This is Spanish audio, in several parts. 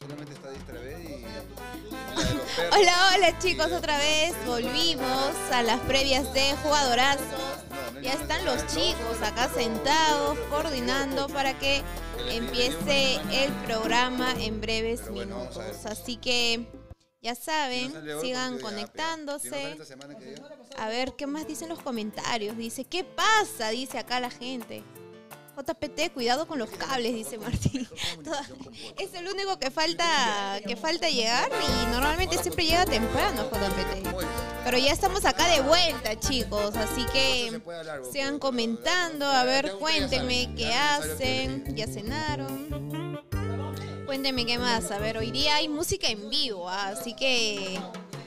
solamente está distraída y... Hola, hola chicos, otra vez volvimos a las previas de Jugadorazos. Ya están los chicos acá sentados, coordinando para que empiece el programa en breves minutos. Así que ya saben, sigan conectándose. A ver, ¿qué más dicen los comentarios? Dice, ¿qué pasa? Dice acá la gente. JPT, cuidado con los cables, dice Martín. Es el único que falta llegar y normalmente siempre llega temprano JPT. Pero ya estamos acá de vuelta, chicos, así que sigan comentando, a ver, cuéntenme qué hacen, ya cenaron. Cuéntenme qué más, a ver, hoy día hay música en vivo, así que...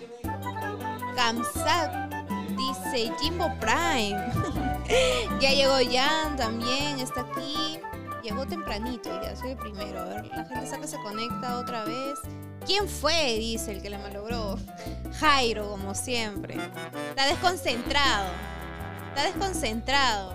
Kamsat dice Jimbo Prime. Ya llegó Jan también, está aquí. Llegó tempranito, ya soy el primero. A ver, la gente saca, se conecta otra vez. ¿Quién fue? Dice el que la malogró. Jairo, como siempre. Está desconcentrado. Está desconcentrado.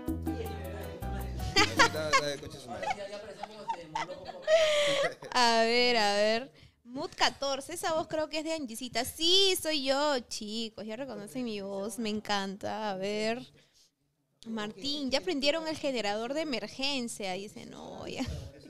A ver. Mood 14, esa voz creo que es de Angisita. Sí, soy yo, chicos. Ya reconocen mi voz, me encanta. A ver. Martín, ya prendieron el generador de emergencia. Dice, no, ya.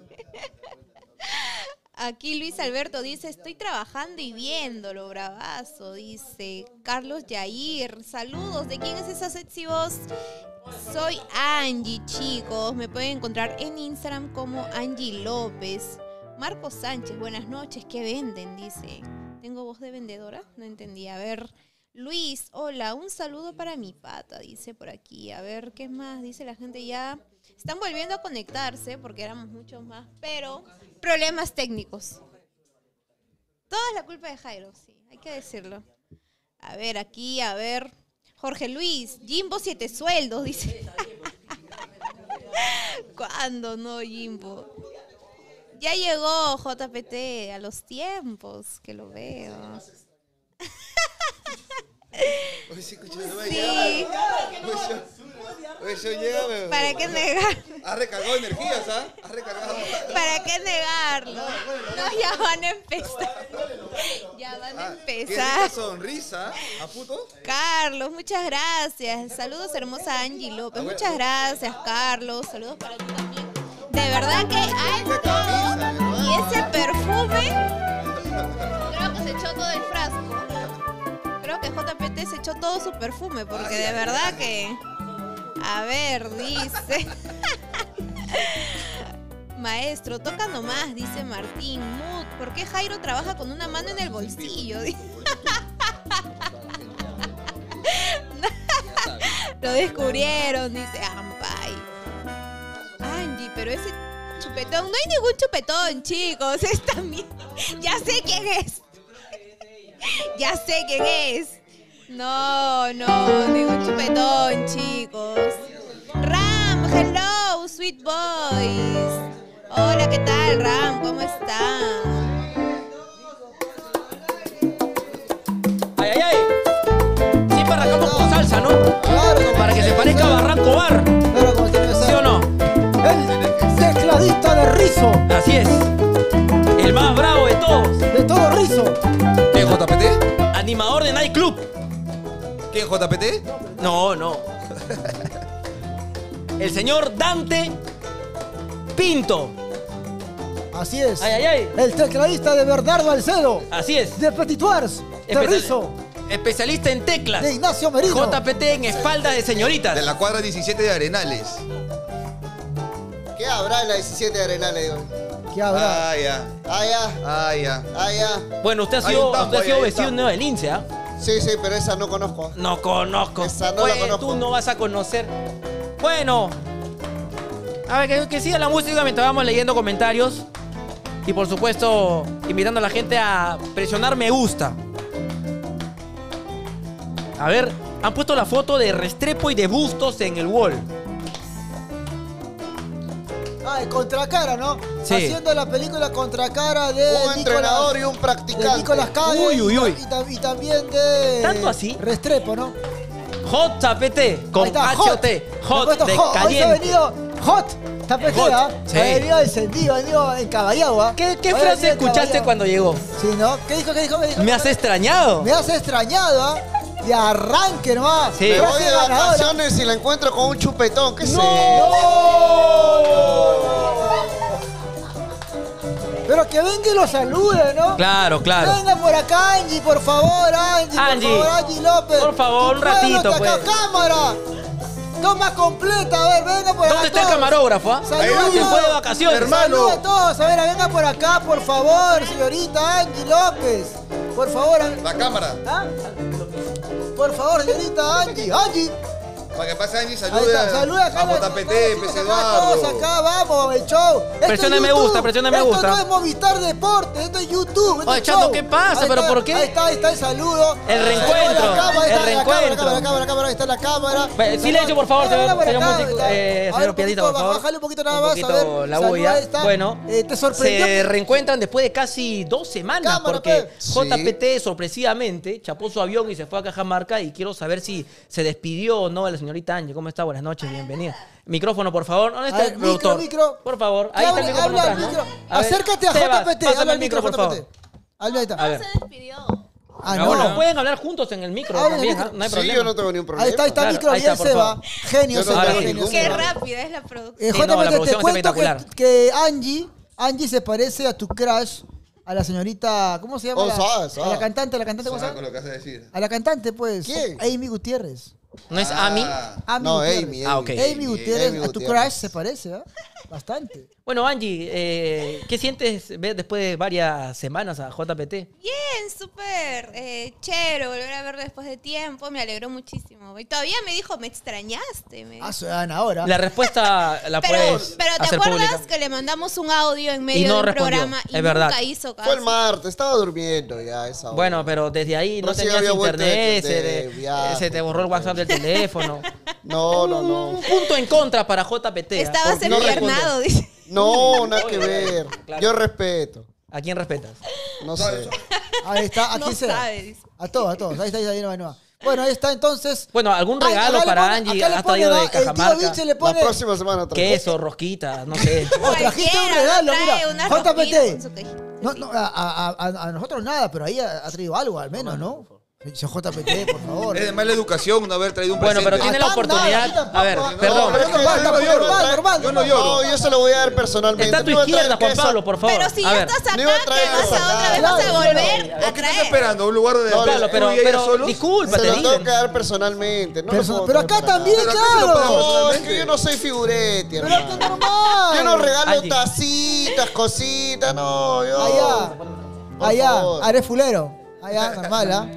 Aquí Luis Alberto dice, estoy trabajando y viéndolo, bravazo. Dice Carlos Yair, saludos. ¿De quién es esa sexy voz? Soy Angie, chicos. Me pueden encontrar en Instagram como Angie López. Marco Sánchez, buenas noches. ¿Qué venden? Dice. ¿Tengo voz de vendedora? No entendí. A ver. Luis, hola. Un saludo para mi pata, dice por aquí. A ver, ¿qué más? Dice la gente ya. Están volviendo a conectarse porque éramos muchos más, pero problemas técnicos. Toda es la culpa de Jairo, sí. Hay que decirlo. A ver, aquí, a ver. Jorge Luis, Jimbo 7 sueldos, dice. ¿Cuándo no, Jimbo? Ya llegó JPT a los tiempos, que lo veo. Oye, sí, sí. Oye, llega, ¿Para qué negar? Ha recargado energías, ¿ah? Ha recargado. ¿Para qué negarlo? No, ya van a empezar. Ya van a empezar. Qué rica sonrisa, ¿a puto? Carlos, muchas gracias. Saludos, hermosa Angie López. Muchas gracias, Carlos. Saludos para ti también. De verdad que hay todo. Y ese perfume, creo que se echó todo el frasco. Creo que JPT se echó todo su perfume, porque de verdad que... A ver, dice... Maestro, toca nomás, dice Martín. Mood, ¿por qué Jairo trabaja con una mano en el bolsillo? Lo descubrieron, dice Ampay. Angie, pero ese chupetón, no hay ningún chupetón, chicos, es también. Ya sé quién es. Ya sé quién es. No, ningún chupetón, chicos. Ram, hello, sweet boys. Hola, ¿qué tal, Ram? ¿Cómo están? Ay. Siempre arrancamos con salsa, ¿no? Claro, para que se parezca a Barranco Bar. Claro, como tiene que ser. ¿Sí o no? El tecladista de Rizo. Así es. El más bravo de todos. De todo Rizo. ¿Quién, JPT? Animador de Nightclub. ¿Quién, JPT? No. El señor Dante Pinto. Así es. Ay. El tecladista de Bernardo Alcedo. Así es. De Petitoires. De Rizo. Especialista en teclas. De Ignacio Merino. JPT en espalda de señoritas. De la cuadra 17 de Arenales. ¿Qué habrá en la 17 de Arenales, digo? ¿Qué habrá? Ah, ya. Bueno, usted ha sido vecino del INSE, ¿ah? Sí, pero esa no conozco. No conozco. Esa no la conozco. Tú no vas a conocer. Bueno. A ver, que siga la música mientras vamos leyendo comentarios. Y por supuesto, invitando a la gente a presionar me gusta. A ver, han puesto la foto de Restrepo y de Bustos en el wall. Ah, Contracara, ¿no? Sí. Haciendo la película Contracara de Un entrenador y un practicante. De Nicolás Cage. Uy. Y también de... ¿Tanto así? Restrepo, ¿no? JPT con Ahí está, HOT. Hot Le he puesto de Hoy se ha caliente. venido Hot JPT, Hot. ¿ah? Sí. Ha venido encendido, ha venido encaballado, ¿ah? ¿Qué Ha venido frase escuchaste encaballado. cuando llegó? Sí, ¿no? ¿Qué dijo? Me has extrañado. Me has extrañado, ¿ah? De arranque nomás. Sí. Me voy Frase de ganadora. vacaciones y la encuentro con un chupetón. ¿Qué sé? Pero que venga y lo salude, ¿no? Claro, claro. Venga por acá, Angie, por favor, Angie. Angie, por favor, Angie López. por favor, un ratito, Acá, pues. cámara. Toma completa, a ver, venga por acá. ¿Dónde está el todos. camarógrafo? ¿Ah? Saluda Se a fue de todos. vacaciones. Saluda a todos, a ver, venga por acá, por favor, señorita Angie López. Por favor, La cámara. ¿ah? Por favor, señorita Angie. Angie. Para que pase Angie, Ahí saluda está, saluda acá. a JPT, PC Eduardo. Todos acá, vamos, el show. Esto Presiona es me YouTube. gusta, presiona me Esto gusta. no es Movistar Deporte, esto es YouTube. Esto Oye, es Chato, show. ¿qué pasa? Ahí ¿Pero está, por qué? Ahí está el saludo. El reencuentro, La cámara, ahí el está, reencuentro. La cámara, ahí está la cámara. Silencio, por favor, señor Por acá, músico, ahí está. señor pianista, por favor. Bájale un poquito nada Un más, a poquito ver. la Saluda, bulla. ahí está. Bueno, ¿te sorprendió? se reencuentran después de casi 2 semanas Cámara, porque Sí. JPT sorpresivamente chapó su avión y se fue a Cajamarca y quiero saber si se despidió o no de la señorita Angie. ¿Cómo está? Buenas noches, bienvenida. Micrófono, por favor. ¿Dónde está A ver, el productor? micro. Por favor. Que Ahí está el hable, micrófono habla al atrás, micro. ¿no? A ver, Acércate a Sebas, JPT. pásame Habla el micro, por favor. Habla ahí está. A ver. Se despidió. Ah, No, no. pueden hablar juntos en el micro Habla también, en el ¿ah? No hay Sí, problema. yo no tengo ningún problema. Ahí está Claro, micro ahí bien, está, por Seba. favor. Genio, Yo no Seba, tengo genio, ningún Qué Seba. rápida es la producción. Sí, no, la JPT, te producción es cuento espectacular. que Angie se parece a tu crush, a la señorita, ¿cómo se llama? Oh, A la cantante, ¿cómo se Con llama? lo que vas a decir. A la cantante, pues. ¿Quién? Amy Gutiérrez. ¿No es Ami? Amy No, Gutiérrez. Amy. Ah, ok. Amy Gutiérrez, Amy a tu Gutiérrez. crush se parece, ¿ah? Bastante. Bueno, Angie, ¿qué sientes ver después de varias semanas a JPT? Bien, súper chévere volver a verlo después de tiempo. Me alegró muchísimo. Y todavía me dijo, me extrañaste. Soy ganadora. La respuesta la Pero puedes ¿te hacer acuerdas pública. que le mandamos un audio en medio Y no del respondió, programa y es nunca verdad. hizo caso? Fue el martes, estaba durmiendo ya a esa hora. Bueno, pero desde ahí no Pero sí tenías había vuelto internet, de viaje. se te borró el WhatsApp del teléfono. No. Un punto en contra para JPT. ¿ah? Estabas Porque no enviernado, respondió. dice. No, nada que ver. Claro. Yo respeto. ¿A quién respetas? No sé. Ahí está, aquí No sea. sabe, dice. A todos. Ahí está. Bueno, ahí está entonces. Bueno, algún regalo Acá le para pone- Angie acá le has pone, traído ¿no? de El tío Cajamarca. Vince le La pone. próxima semana otra vez. Queso, rosquita, no sé. Trajiste un Cualquiera, regalo, no trae mira. una rosquita con JPT. su cajita. No, a nosotros nada, pero ahí ha traído algo al menos, ¿no? Dice JPT, por favor. Es de mala educación no haber traído un Bueno, presente. pero tiene la Acá nada, oportunidad. aquí tampoco. A ver, No, perdón. pero es que Normal, yo no lloro. normal. Yo no lloro. No, yo se lo voy a dar personalmente. Está a tu No iba a traer izquierda, Juan queso. Pablo, por favor. Pero si A ya ver. estás acá, No iba a ¿qué traer vas eso a otra acá. vez? ¿Vas a Claro, volver ¿A a qué estás traer? esperando? ¿Un lugar de No, Pablo, pero solos? disculpa, Se te lo tengo dicen. que dar personalmente. No lo puedo Pero traer acá para también, Pero acá se lo claro. podemos- No, es que yo no soy figuretti, Pero hermano. acá normal. Yo no regalo Angie. tacitas, cositas, no. Yo. Allá, Por allá, favor. haré fulero. Allá, normal, ¿ah?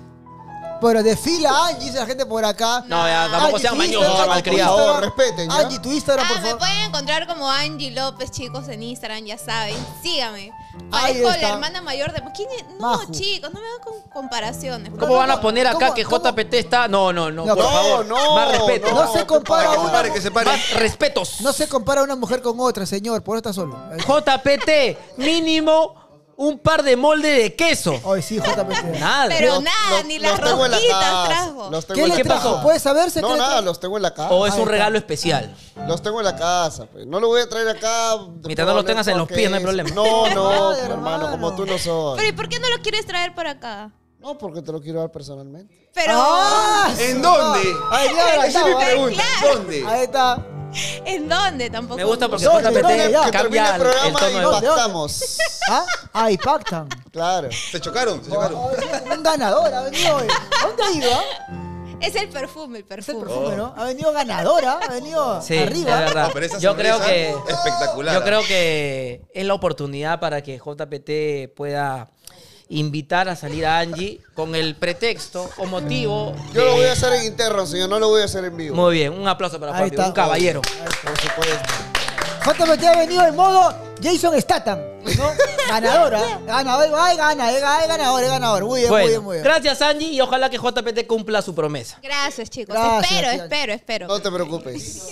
Pero desfila Angie, dice la gente por acá. No, ya, tampoco Angie, sean tu mañosos, Instagram, malcriados. tu Por favor, Instagram. respeten, ¿ya? Angie, tu Instagram, por Me favor. pueden encontrar como Angie López, chicos, en Instagram, ya saben. Síganme. Ahí Parezco está. la hermana mayor de... ¿Quién es? No, Maju. chicos, no me hagan con comparaciones. ¿Cómo van a poner acá ¿Cómo? que JPT está? No, por No, favor. no, Más respeto. No se compara que Que se una- pare, que se pare. Más respetos. No se compara una mujer con otra, señor, por eso está solo. JPT, mínimo un par de moldes de queso. Hoy sí, JPT. Nada. Pero Los- nada, los- ni las los tengo en la rosquitas casa. trajo. Los tengo ¿Qué en la le ¿Qué trajo? pasó? ¿Puedes saberse qué No, le nada, trajo? los tengo en la casa. O es Ahí un está. regalo especial. Los tengo en la casa, pues. No lo voy a traer acá. Mientras no los tengas en los pies, no hay problema. No, Hermano. hermano, como tú no sos. Pero ¿y por qué no lo quieres traer por acá? No, porque te lo quiero dar personalmente. Pero... ¡Ah! ¿En dónde? Ahí ya, Esa es mi ahí pregunta. Claro. ¿Dónde? Ahí está. ¿En dónde? Tampoco. Me gusta porque ¿Dónde? JPT ¿Dónde? Ya. Que termine cambia el el programa tono y de voz. pactamos. ¿Ah? Ahí pactan. Claro. Se chocaron, se chocaron. Un ganador ha venido hoy. ¿A dónde ha ido? Es el perfume, el Es el perfume. perfume, ¿no? Ha venido ganadora, ha venido Sí, arriba. es verdad. No, pero esa Yo creo sonrisa que espectacular. Yo creo que es la oportunidad para que JPT pueda invitar a salir a Angie con el pretexto o motivo. Yo lo de- voy a hacer en interno, señor. No lo voy a hacer en vivo. Muy bien, un aplauso para Ahí Fabio, está. un caballero. Por supuesto. JPT ha venido en modo Jason Statham, ¿no? Ganadora. Ganador, ay, ganador. Muy bien, muy Bueno, bien, muy bien. gracias Angie y ojalá que JPT cumpla su promesa. Gracias, chicos. Gracias, Espero. No te preocupes.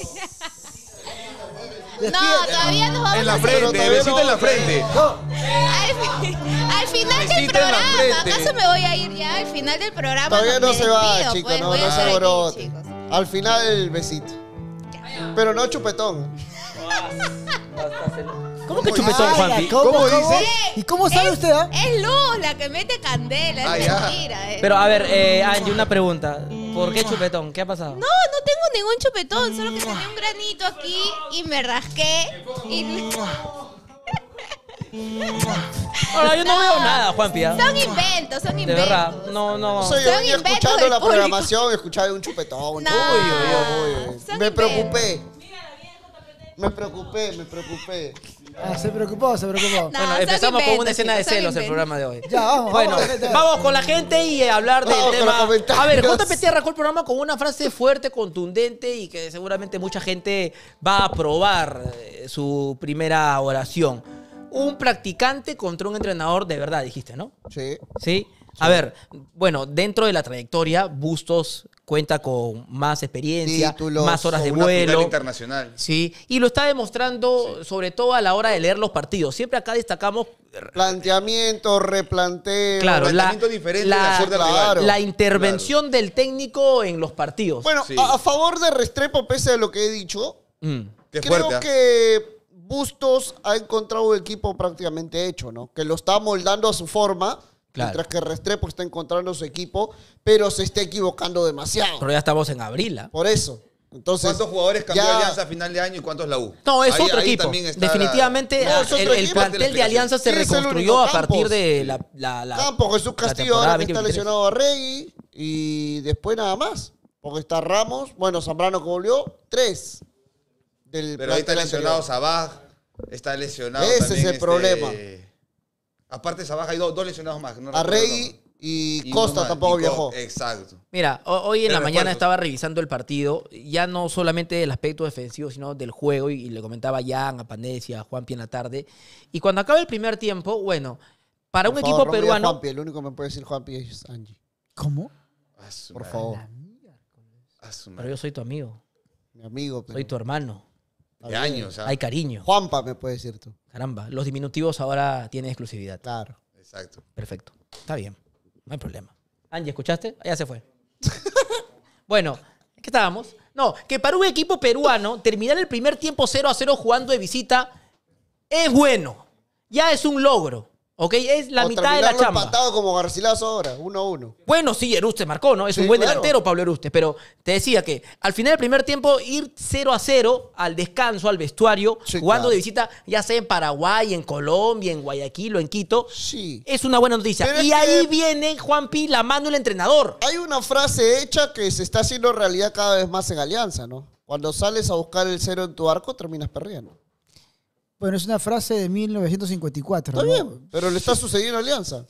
No, todavía nos vamos En la a seguir. frente, besito en la frente. Al final del Besito en la programa, frente. ¿acaso me voy a ir ya? Al final del programa Todavía me no se va, despido, chicos. pues, No, voy a no estar se aquí, brote. chicos. Al final el besito. Pero no chupetón. ¿Cómo que chupetón, Juanpi? ¿Cómo dice? ¿Y cómo sabe usted, ah? Es Luz la que mete candela, es ya. mentira. Pero a ver, Angie, una pregunta. ¿Por qué chupetón? ¿Qué ha pasado? No tengo ningún chupetón, solo que tenía un granito aquí y me rasqué y... Ahora, yo no veo nada, Juanpi. ¿Ah? Son inventos, son De inventos. verdad, no. No sé, yo Son venía inventos escuchando del la público. programación, escuchaba un chupetón. No, son Me inventos. preocupé. Me preocupé. Ah, se preocupó. No, Bueno, son empezamos con una inventos, escena de chicos, son celos el inventos. programa de hoy. Ya, vamos, Bueno, vamos. vamos con la gente y hablar del Vamos con tema. los comentarios. A ver, JPT arrancó el programa con una frase fuerte, contundente y que seguramente mucha gente va a aprobar su primera oración. Un practicante contra un entrenador de verdad, dijiste, ¿no? Sí. ¿Sí? A ver, bueno, dentro de la trayectoria, Bustos cuenta con más experiencia, Títulos, más horas de Una final vuelo. internacional. Sí, y lo está demostrando sobre todo a la hora de leer los partidos. Siempre acá destacamos Planteamiento, replanteo. claro, planteamiento diferente de la suerte del rival. claro. la intervención del técnico en los partidos. Bueno, Sí. a favor de Restrepo, pese a lo que he dicho, Mm. Qué creo fuerte. ¿Ah? que Bustos ha encontrado un equipo prácticamente hecho, ¿no? Que lo está moldando a su forma, Claro. mientras que Restrepo está encontrando su equipo, pero se está equivocando demasiado. Pero ya estamos en abril. ¿Ah? Por eso. Entonces, ¿Cuántos jugadores cambió ya- Alianza a final de año y cuántos la U? No, es Ahí- otro ahí equipo. también está Definitivamente No, es otro el equipo. plantel de Alianza se Sí, es el reconstruyó único a partir Campos. de la Campos, Jesús la Castillo, temporada ahora que está 2023. lesionado a Regui, y después nada más. Porque está Ramos, bueno, Zambrano que volvió, 3. Del Pero ahí está plantel lesionado anterior. Sabaj, está lesionado Ese también, es el problema. Aparte de Sabaj hay dos lesionados más. No A recuerdo Regui el nombre. y Costa uno más, tampoco y viajó. Exacto. Mira, hoy en Pero la mañana refuerzos. estaba revisando el partido, ya no solamente del aspecto defensivo, sino del juego, y le comentaba a Jan, a Pandesi, a Juanpi en la tarde. Y cuando acaba el primer tiempo, bueno, para un Por equipo favor, no me digas peruano... Juanpi, el único que me puede decir Juanpi es Angie. ¿Cómo? A su Por madre, favor. a su Pero madre. yo soy tu amigo, Mi amigo. pero- soy tu hermano, De años, ¿ah? hay cariño. Juanpa me puede decir tú. Caramba, los diminutivos ahora tienen exclusividad. Claro. Exacto. Perfecto, está bien, no hay problema. Angie, ¿escuchaste? Ya se fue. Bueno, ¿en qué estábamos? No, que para un equipo peruano terminar el primer tiempo 0-0 jugando de visita es bueno. Ya es un logro, ¿ok? Es la O mitad de la terminarlo chamba. empatado como Garcilaso ahora, 1-1. Bueno, sí, Eruste marcó, ¿no? Es Sí, un buen claro. delantero, Pablo Eruste. Pero te decía que al final del primer tiempo, ir 0-0 al descanso, al vestuario, Sí, jugando claro. de visita, ya sea en Paraguay, en Colombia, en Guayaquil o en Quito, Sí. es una buena noticia. Pero Y es ahí que- viene, Juanpi, la mano del entrenador. Hay una frase hecha que se está haciendo realidad cada vez más en Alianza, ¿no? Cuando sales a buscar el cero en tu arco, terminas perdiendo. Bueno, es una frase de 1954. Está ¿no? bien, pero le está sucediendo a Alianza.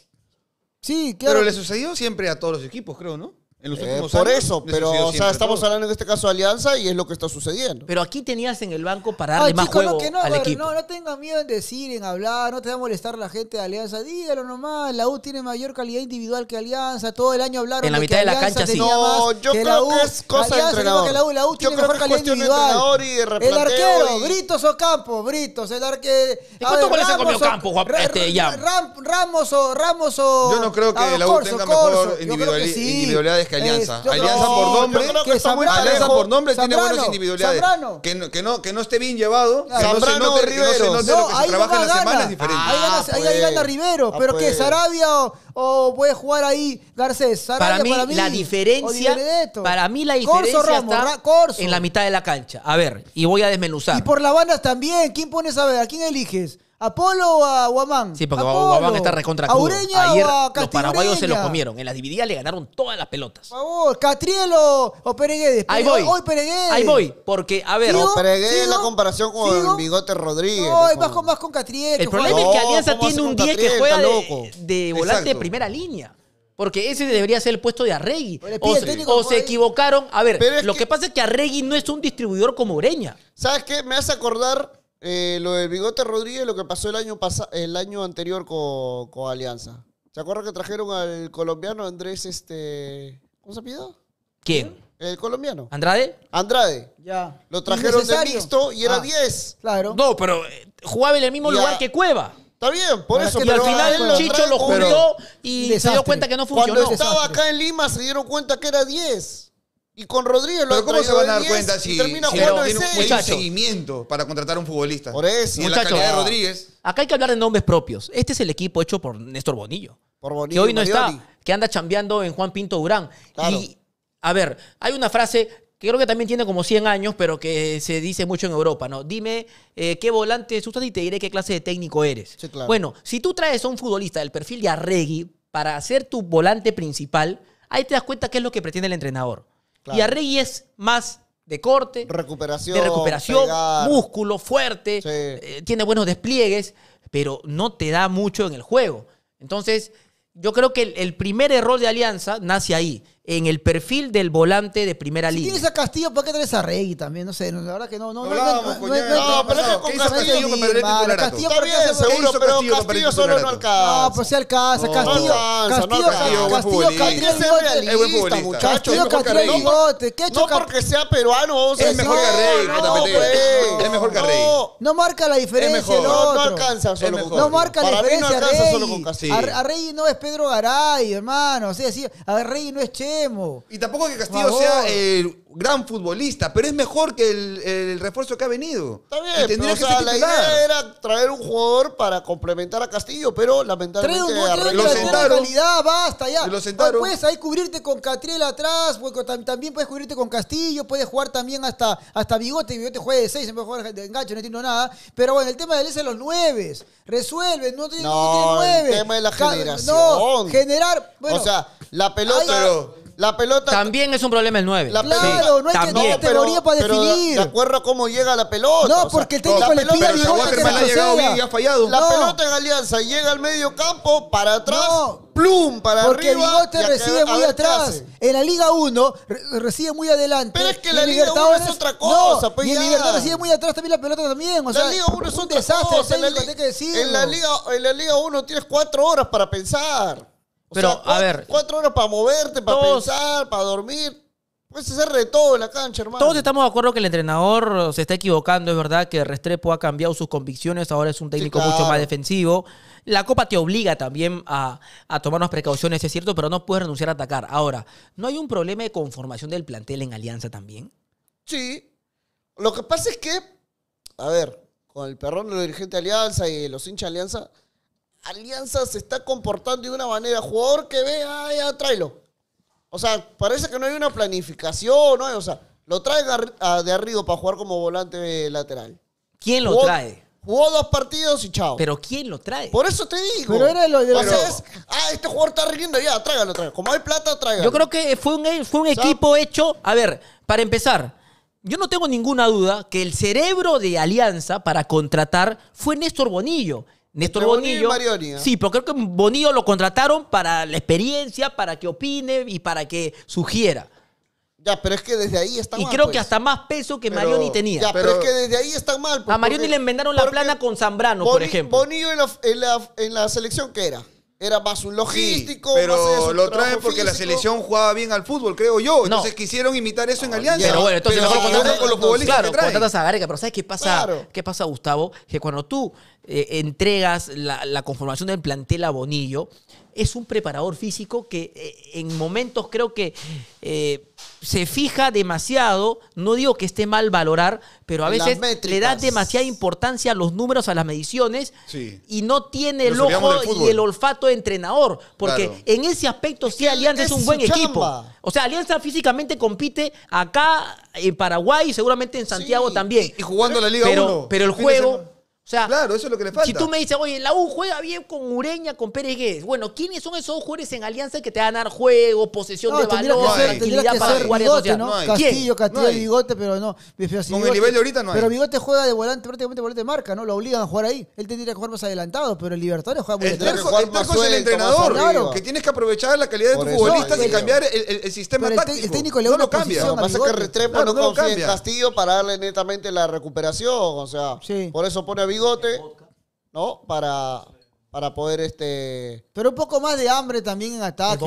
Sí, claro. Pero le sucedió siempre a todos los equipos, creo, ¿no? En los últimos Por años. eso, le pero sucedió o sea, siempre a estamos todos. hablando en este caso de Alianza y es lo que está sucediendo. Pero aquí tenías en el banco para darle más chicos, juego no, que no, al a ver, equipo. no tengan miedo en decir, en hablar, no te va a molestar la gente de Alianza. Dígalo nomás, la U tiene mayor calidad individual que Alianza. Todo el año hablaron En la de mitad que de la Alianza cancha, sí. tenía No, más yo que creo la U. que es cosa de Alianza entrenador. creo que la U Yo tiene creo mejor que es calidad cuestión de individual. entrenador y de El replanteo arquero, y- Britos o Campos, Britos, el arquero. ¿Y cuántos goles ha comido Campos, Jan? Ramos o... Yo no creo que la U Corso, tenga Corso. mejor Yo creo que individualidades que Alianza. Yo creo Alianza que por sí. nombre, Yo creo que está muy Alianza parejo. por nombre tiene Zambrano, buenas individualidades. Zambrano. Que no esté bien llevado, que no se Zambrano note, o Riveros. lo que se trabaja en la semana es diferente. Ahí gana Rivero. Pero pues. que Sarabia o puede jugar ahí Garcés. Sarabia Para mí, la o Di diferencia, Benedetto. para mí la Corso, diferencia Ramos, está Corso. en la mitad de la cancha. A ver, y voy a desmenuzar. Y por las bandas también. ¿Quién pones a ver? ¿A quién eliges? ¿A Polo o a Guamán? Sí, porque A Guamán Polo. está recontra ¿A crudo. Ureña Ayer o a los paraguayos se lo Castiureña? comieron. En las divididas le ganaron todas las pelotas. Por favor, Catriel o Pereguedes. Ahí voy. Hoy Pereguedes. Ahí voy. Porque, a ver, ¿Sigo? Pero es la ¿Sigo? comparación con ¿Sigo? el Bigote Rodríguez. No, ¿no? más con Catriel. el que problema juega- es que No, Alianza ¿cómo tiene hace un con 10 que Catriel? juega Está de volante de Exacto. primera línea. Porque ese debería ser el puesto de Arregui. Le pide el técnico O por se ahí. equivocaron. A ver, Pero es lo que- que pasa es que Arregui no es un distribuidor como Ureña. ¿Sabes qué? Me hace acordar lo del Bigote Rodríguez, lo que pasó el año anterior con Alianza. ¿Se acuerdan que trajeron al colombiano Andrés, ¿cómo se pidió? ¿Quién? El colombiano. ¿Andrade? Andrade. Ya. Lo trajeron de Innecesario. mixto y era Ah, 10. Claro. No, pero jugaba en el mismo Ya. lugar que Cueva. Está bien, por Ahora eso. es que Y al pero a final él el Chicho traen lo como- juntó y se dio Desastre. cuenta que no Cuando funcionó. estaba Desastre. acá en Lima se dieron cuenta que era 10. Y con Rodríguez lo Pero han ¿cómo se traído van a de dar 10 cuenta y si termina no jugando de tiene un 6? Muchacho. seguimiento para contratar a un futbolista? Por eso. Y en la Muchacho. calidad de Rodríguez. Acá hay que hablar de nombres propios. Este es el equipo hecho por Néstor Bonillo. Por Bonillo Que hoy y no Marioni. está, que anda chambeando en Juan Pinto Durán. Claro. Y, a ver, hay una frase que creo que también tiene como 100 años, pero que se dice mucho en Europa, ¿no? Dime qué volante usas y te diré qué clase de técnico eres. Sí, claro. Bueno, si tú traes a un futbolista del perfil de Arregui para ser tu volante principal, ahí te das cuenta qué es lo que pretende el entrenador. Claro. Y Arregui es más de corte, Recuperación. de recuperación, pegar. músculo, fuerte, Sí. tiene buenos despliegues, pero no te da mucho en el juego. Entonces, yo creo que el primer error de Alianza nace ahí, en el perfil del volante de primera Si línea. tienes a Castillo, ¿por qué traes a Regui también? No sé, la verdad que no. No hablábamos, No, pero es que con ¿Qué hizo Castillo Castillo para perder el titularato? Castillo, Está ¿por qué bien, hace- seguro, hizo pero Castillo para Castillo el solo no titularato? alcanza. No, pues se alcanza. No, Castillo, no alcanza, no alcanza. Buen Castillo, futbolista. Hay que ser Catriel, Es buen realista, futbolista. muchachos. Castillo, Es mejor que Catriel, Arregui. Bigote. ¿Qué ha hecho No Cat- porque sea peruano, vamos a Es decir. mejor que Arregui, no, JPT. pues. Es mejor que Arregui. No marca la diferencia Es mejor. el No, otro. no alcanza solo Es con mejor. No marca la Para mí no diferencia alcanza Arregui. solo con Castillo. Arregui no es Pedro Garay, hermano. O sea, sí, Arregui no es Chemo. Y tampoco que Por Castillo favor. sea el gran futbolista, pero es mejor que el refuerzo que ha venido. Está Y bien, pero tendría o que sea, ser la titular. idea era traer un jugador para complementar a Castillo, pero Trae lamentablemente un Arregui Lo delantero de sentaron. calidad, basta ya. Y lo sentaron. Puedes ahí cubrirte con Catriel atrás, también puedes cubrirte con Castillo, puedes jugar también hasta Bigote. Bigote juega de 6, en vez de jugar de enganche, no entiendo nada. Pero bueno, el tema de él es en los 9. Resuelve, no tiene No, 9. el tema de la generación. No, generar. Bueno, o sea, la pelota. Pero- la pelota. También es un problema el 9. La claro, pelota- no hay que también. tener categoría para pero definir. de acuerdo a cómo llega la pelota. No, o sea, porque el técnico la le pelota- pide a Pero Bigote que Waterman ha llegado retroceda. bien y ha fallado. La No. pelota en Alianza llega al medio campo, para atrás, No. plum, para Porque arriba. Bigote y a recibe que- a muy ver qué atrás. hace. En la Liga 1 recibe muy adelante. Pero es que Y la en Liga 1 Libertadores- es otra cosa, No, pues y en ya. Libertadores recibe muy atrás también la pelota también. O sea, La Liga 1 es un otra desastre cosa. En la, técnico, hay que decirlo. en la Liga 1 tienes 4 horas para pensar. O Pero, sea, a ver, 4 horas para moverte, para todos- pensar, para dormir. Puedes hacer de todo en la cancha, hermano. Todos estamos de acuerdo que el entrenador se está equivocando, es verdad que Restrepo ha cambiado sus convicciones, ahora es un técnico claro. mucho más defensivo. La Copa te obliga también a tomar unas precauciones, es cierto, pero no puedes renunciar a atacar. Ahora, ¿no hay un problema de conformación del plantel en Alianza también? Sí. Lo que pasa es que, a ver, con el perrón de los dirigentes de Alianza y los hinchas de Alianza, Alianza se está comportando de una manera, jugador que ve, ya tráelo. O sea, parece que no hay una planificación, ¿no? O sea, lo traen de arriba para jugar como volante lateral. ¿Quién lo Jugó- trae? Jugó 2 partidos y chao. ¿Pero quién lo trae? Por eso te digo. Pero era lo de O los- sea, este jugador está rindiendo, ya, tráigalo. Como hay plata, tráigalo. Yo creo que fue un equipo hecho. A ver, para empezar, yo no tengo ninguna duda que el cerebro de Alianza para contratar fue Néstor Bonillo. Néstor Entre Bonillo y Bonillo. Marioni, ¿eh? Sí, pero creo que Bonillo lo contrataron para la experiencia, para que opine y para que sugiera. Ya, pero es que desde ahí está Y mal, creo pues. que hasta más peso que Pero- Marioni tenía. Ya, pero Pero- es que desde ahí están mal. pues, A Marioni porque- le enmendaron la porque plana con Zambrano, por ejemplo. Bonillo en la selección, ¿qué era? Era más un logístico. más pero eso, lo un traen trabajo porque la físico. selección jugaba bien al fútbol, creo yo. Entonces quisieron imitar eso en Alianza. Pero bueno, entonces Pero mejor se contratas equivocan con los futbolistas claro, que traen. contratas a Gareca, pero ¿sabes qué pasa? Claro. ¿Qué pasa, Gustavo? Que cuando tú entregas la conformación del plantel a Bonillo, es un preparador físico que en momentos creo que se fija demasiado. No digo que esté mal valorar, pero a En las veces métricas. le da demasiada importancia a los números, a las mediciones, Sí. y no tiene el Nos olvidamos ojo del y fútbol. el olfato de entrenador. Porque Claro. en ese aspecto sí que Alianza es es un su buen chamba. equipo. O sea, Alianza físicamente compite acá en Paraguay y seguramente en Santiago Sí, también. Y jugando la Liga 1. Pero el fin de juego, semana. o sea, Claro, eso es lo que le falta. si tú me dices, oye, la U juega bien con Ureña, con Pérez Guedes. Bueno, ¿quiénes son esos jugadores en Alianza que te van a dar juego, posesión de tendría balón, que ser, tranquilidad tendría que para ser jugar y Bigote, asociar? ¿no? No hay. Castillo, Castillo No hay. y Bigote, pero no. Pero si Con el nivel de ahorita no hay. Pero Bigote juega de volante, prácticamente volante de marca, ¿no? Lo obligan a jugar ahí. Él tendría que jugar más adelantado, pero el Libertadores juega muy El Tendría que atrás. jugar terco más es el suelto, entrenador. más arriba. Que tienes que aprovechar la calidad de Por tus eso, futbolistas y pero- cambiar el sistema pero el táctico. técnico le da no una lo cambia. posición Lo que pasa es que Bigote. Restrepo Claro, no no lo confía en cambia. Castillo para darle netamente la recuperación. O sea, Sí. por eso pone a Bigote, ¿no? Para poder Pero un poco más de hambre también en ataque, El vodka. ¿no?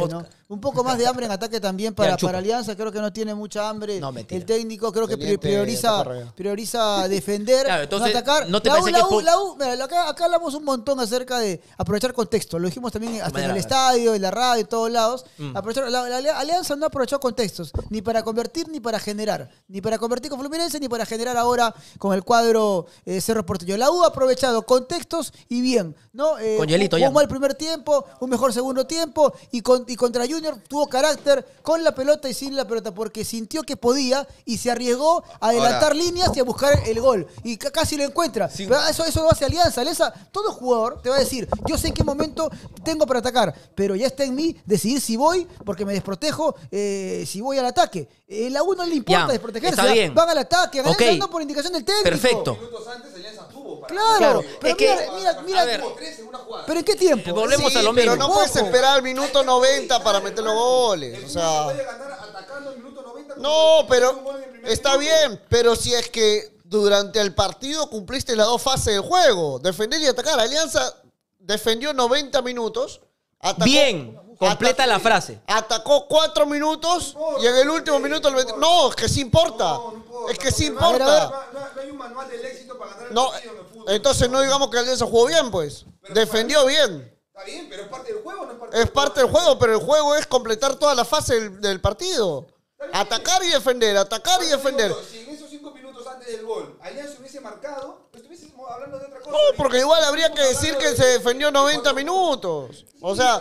Un poco más de hambre en ataque también para chupa. Alianza. Creo que no tiene mucha hambre No, mentira. el técnico. Creo que Pendiente prioriza defender, Claro, entonces, no atacar. ¿no te La U, parece que la U, mira, acá hablamos un montón acerca de aprovechar contexto. Lo dijimos también hasta en manera, el estadio, en la radio, en todos lados. Mm. Aprovechar, la Alianza no aprovechó contextos, ni para convertir ni para generar. Ni para convertir con Fluminense, ni para generar ahora con el cuadro Cerro Porteño. La U ha aprovechado contextos y bien, ¿no? Con hielito jugó ya. mal primer tiempo, un mejor segundo tiempo y contra Junior tuvo carácter con la pelota y sin la pelota porque sintió que podía y se arriesgó a adelantar Ahora. líneas y a buscar el gol y casi lo encuentra. Sí. Pero eso lo hace Alianza. Todo jugador te va a decir, yo sé en qué momento tengo para atacar, pero ya está en mí decidir si voy porque me desprotejo, si voy al ataque. La U no le importa Ya, desprotegerse, está bien. van al ataque, Ok. Alianza no por indicación del técnico. Perfecto. Minutos antes Alianza tuvo para Claro, pero es que- mira, a ver, tuvo 3 en una jugada. pero ¿en qué tiempo? Volvemos Sí, a lo pero mismo. no puedes Poco. esperar al minuto 90 para meter los goles. O El sea, puede ganar atacando el minuto 90. no, pero Un gol en el primer está minuto. bien. Pero si es que durante el partido cumpliste las dos fases del juego, defender y atacar. Alianza defendió 90 minutos. Atacó, Bien, completa la frase. Atacó 4 minutos y en el último minuto... No, es que sí importa. Es que sí A ver, importa. No hay un manual del éxito para ganar el No, partido en el fútbol. entonces no digamos que Alianza jugó bien, pues. Defendió bien. Está bien, pero es parte del juego, no es parte Es parte del juego, pero el juego es completar toda la fase del partido. Atacar y defender, atacar y defender. Si en esos 5 minutos antes del gol Alianza hubiese marcado, pues estuviésemos hablando de otra cosa. No, porque igual habría que decir que se defendió 90 minutos. O sea,